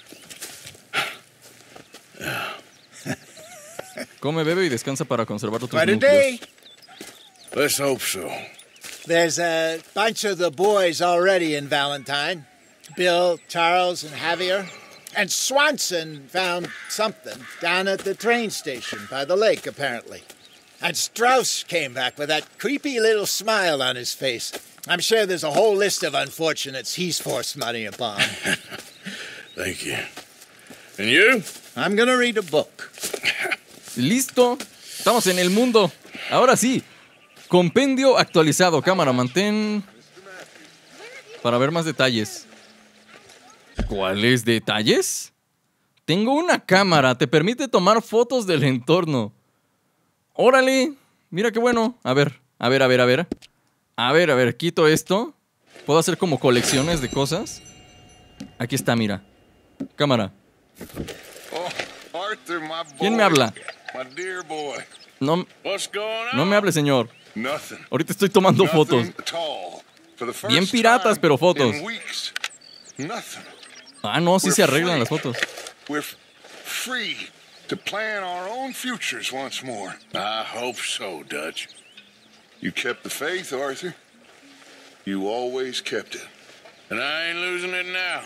Come, bebe y descansa para conservar otros Quite a núcleos. day. Let's hope so. There's a bunch of the boys already in Valentine. Bill, Charles, and Javier. And Swanson found something down at the train station by the lake, apparently. And Strauss came back with that creepy little smile on his face. I'm sure there's a whole list of unfortunates he's forced money upon. Thank you. And you? I'm gonna read a book. Listo. Estamos en el mundo. Ahora sí. Compendio actualizado. Cámara, mantén para ver más detalles. ¿Cuáles detalles? Tengo una cámara. Te permite tomar fotos del entorno. Órale. Mira qué bueno. A ver. A ver. Quito esto. Puedo hacer como colecciones de cosas. Aquí está, mira. Cámara. Oh, Arthur, my boy. ¿Quién me habla? My dear boy. No, What's going on? no me hable, señor. Nothing. Ahorita estoy tomando Nothing fotos. at all. For the first Bien piratas, time pero fotos. in weeks. Nothing. Ah, no, sí We're se arreglan free. las fotos. We're free to plan our own futures once more. I hope so, Dutch. You kept the faith, Arthur. You always kept it. And I ain't losing it now.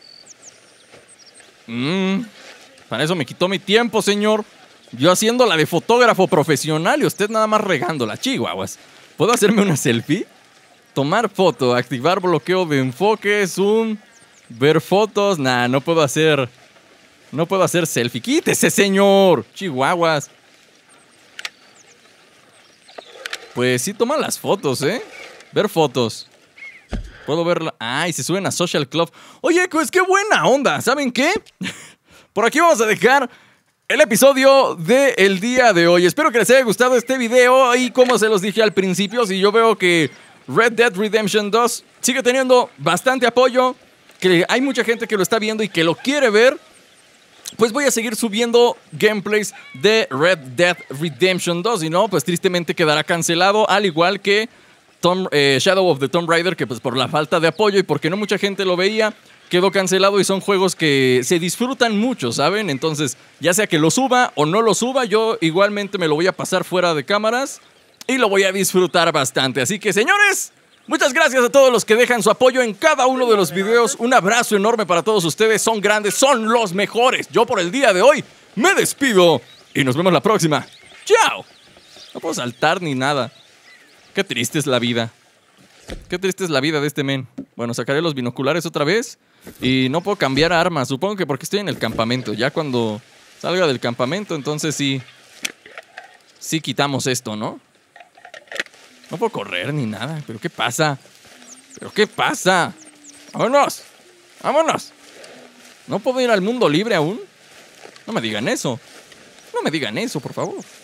Para eso me quitó mi tiempo, señor. Yo haciendo la de fotógrafo profesional y usted nada más regándola, chihuahuas. ¿Puedo hacerme una selfie? Tomar foto, activar bloqueo de enfoque, zoom, ver fotos. Nah, no puedo hacer selfie. ¡Quítese, señor! Chihuahuas. Pues sí toma las fotos, ¿eh? Ver fotos. Puedo verla. Ay, se suben a Social Club. Oye, pues qué buena onda. ¿Saben qué? Por aquí vamos a dejar el episodio del día de hoy. Espero que les haya gustado este video. Y como se los dije al principio, si yo veo que Red Dead Redemption 2 sigue teniendo bastante apoyo, que hay mucha gente que lo está viendo y que lo quiere ver, pues voy a seguir subiendo gameplays de Red Dead Redemption 2. Y no, pues tristemente quedará cancelado, al igual que Shadow of the Tomb Raider, que pues por la falta de apoyo y porque no mucha gente lo veía, quedó cancelado y son juegos que se disfrutan mucho, ¿saben? Entonces, ya sea que lo suba o no lo suba, yo igualmente me lo voy a pasar fuera de cámaras y lo voy a disfrutar bastante. Así que, señores, muchas gracias a todos los que dejan su apoyo en cada uno de los videos. Un abrazo enorme para todos ustedes. Son grandes, son los mejores. Yo por el día de hoy me despido y nos vemos la próxima. ¡Chao! No puedo saltar ni nada. Qué triste es la vida. Qué triste es la vida de este men. Bueno, sacaré los binoculares otra vez. Y no puedo cambiar armas. Supongo que porque estoy en el campamento. Ya cuando salga del campamento, entonces sí. Sí quitamos esto, ¿no? No puedo correr ni nada. ¿Pero qué pasa? ¿Pero qué pasa? ¡Vámonos! ¡Vámonos! ¿No puedo ir al mundo libre aún? No me digan eso. No me digan eso, por favor.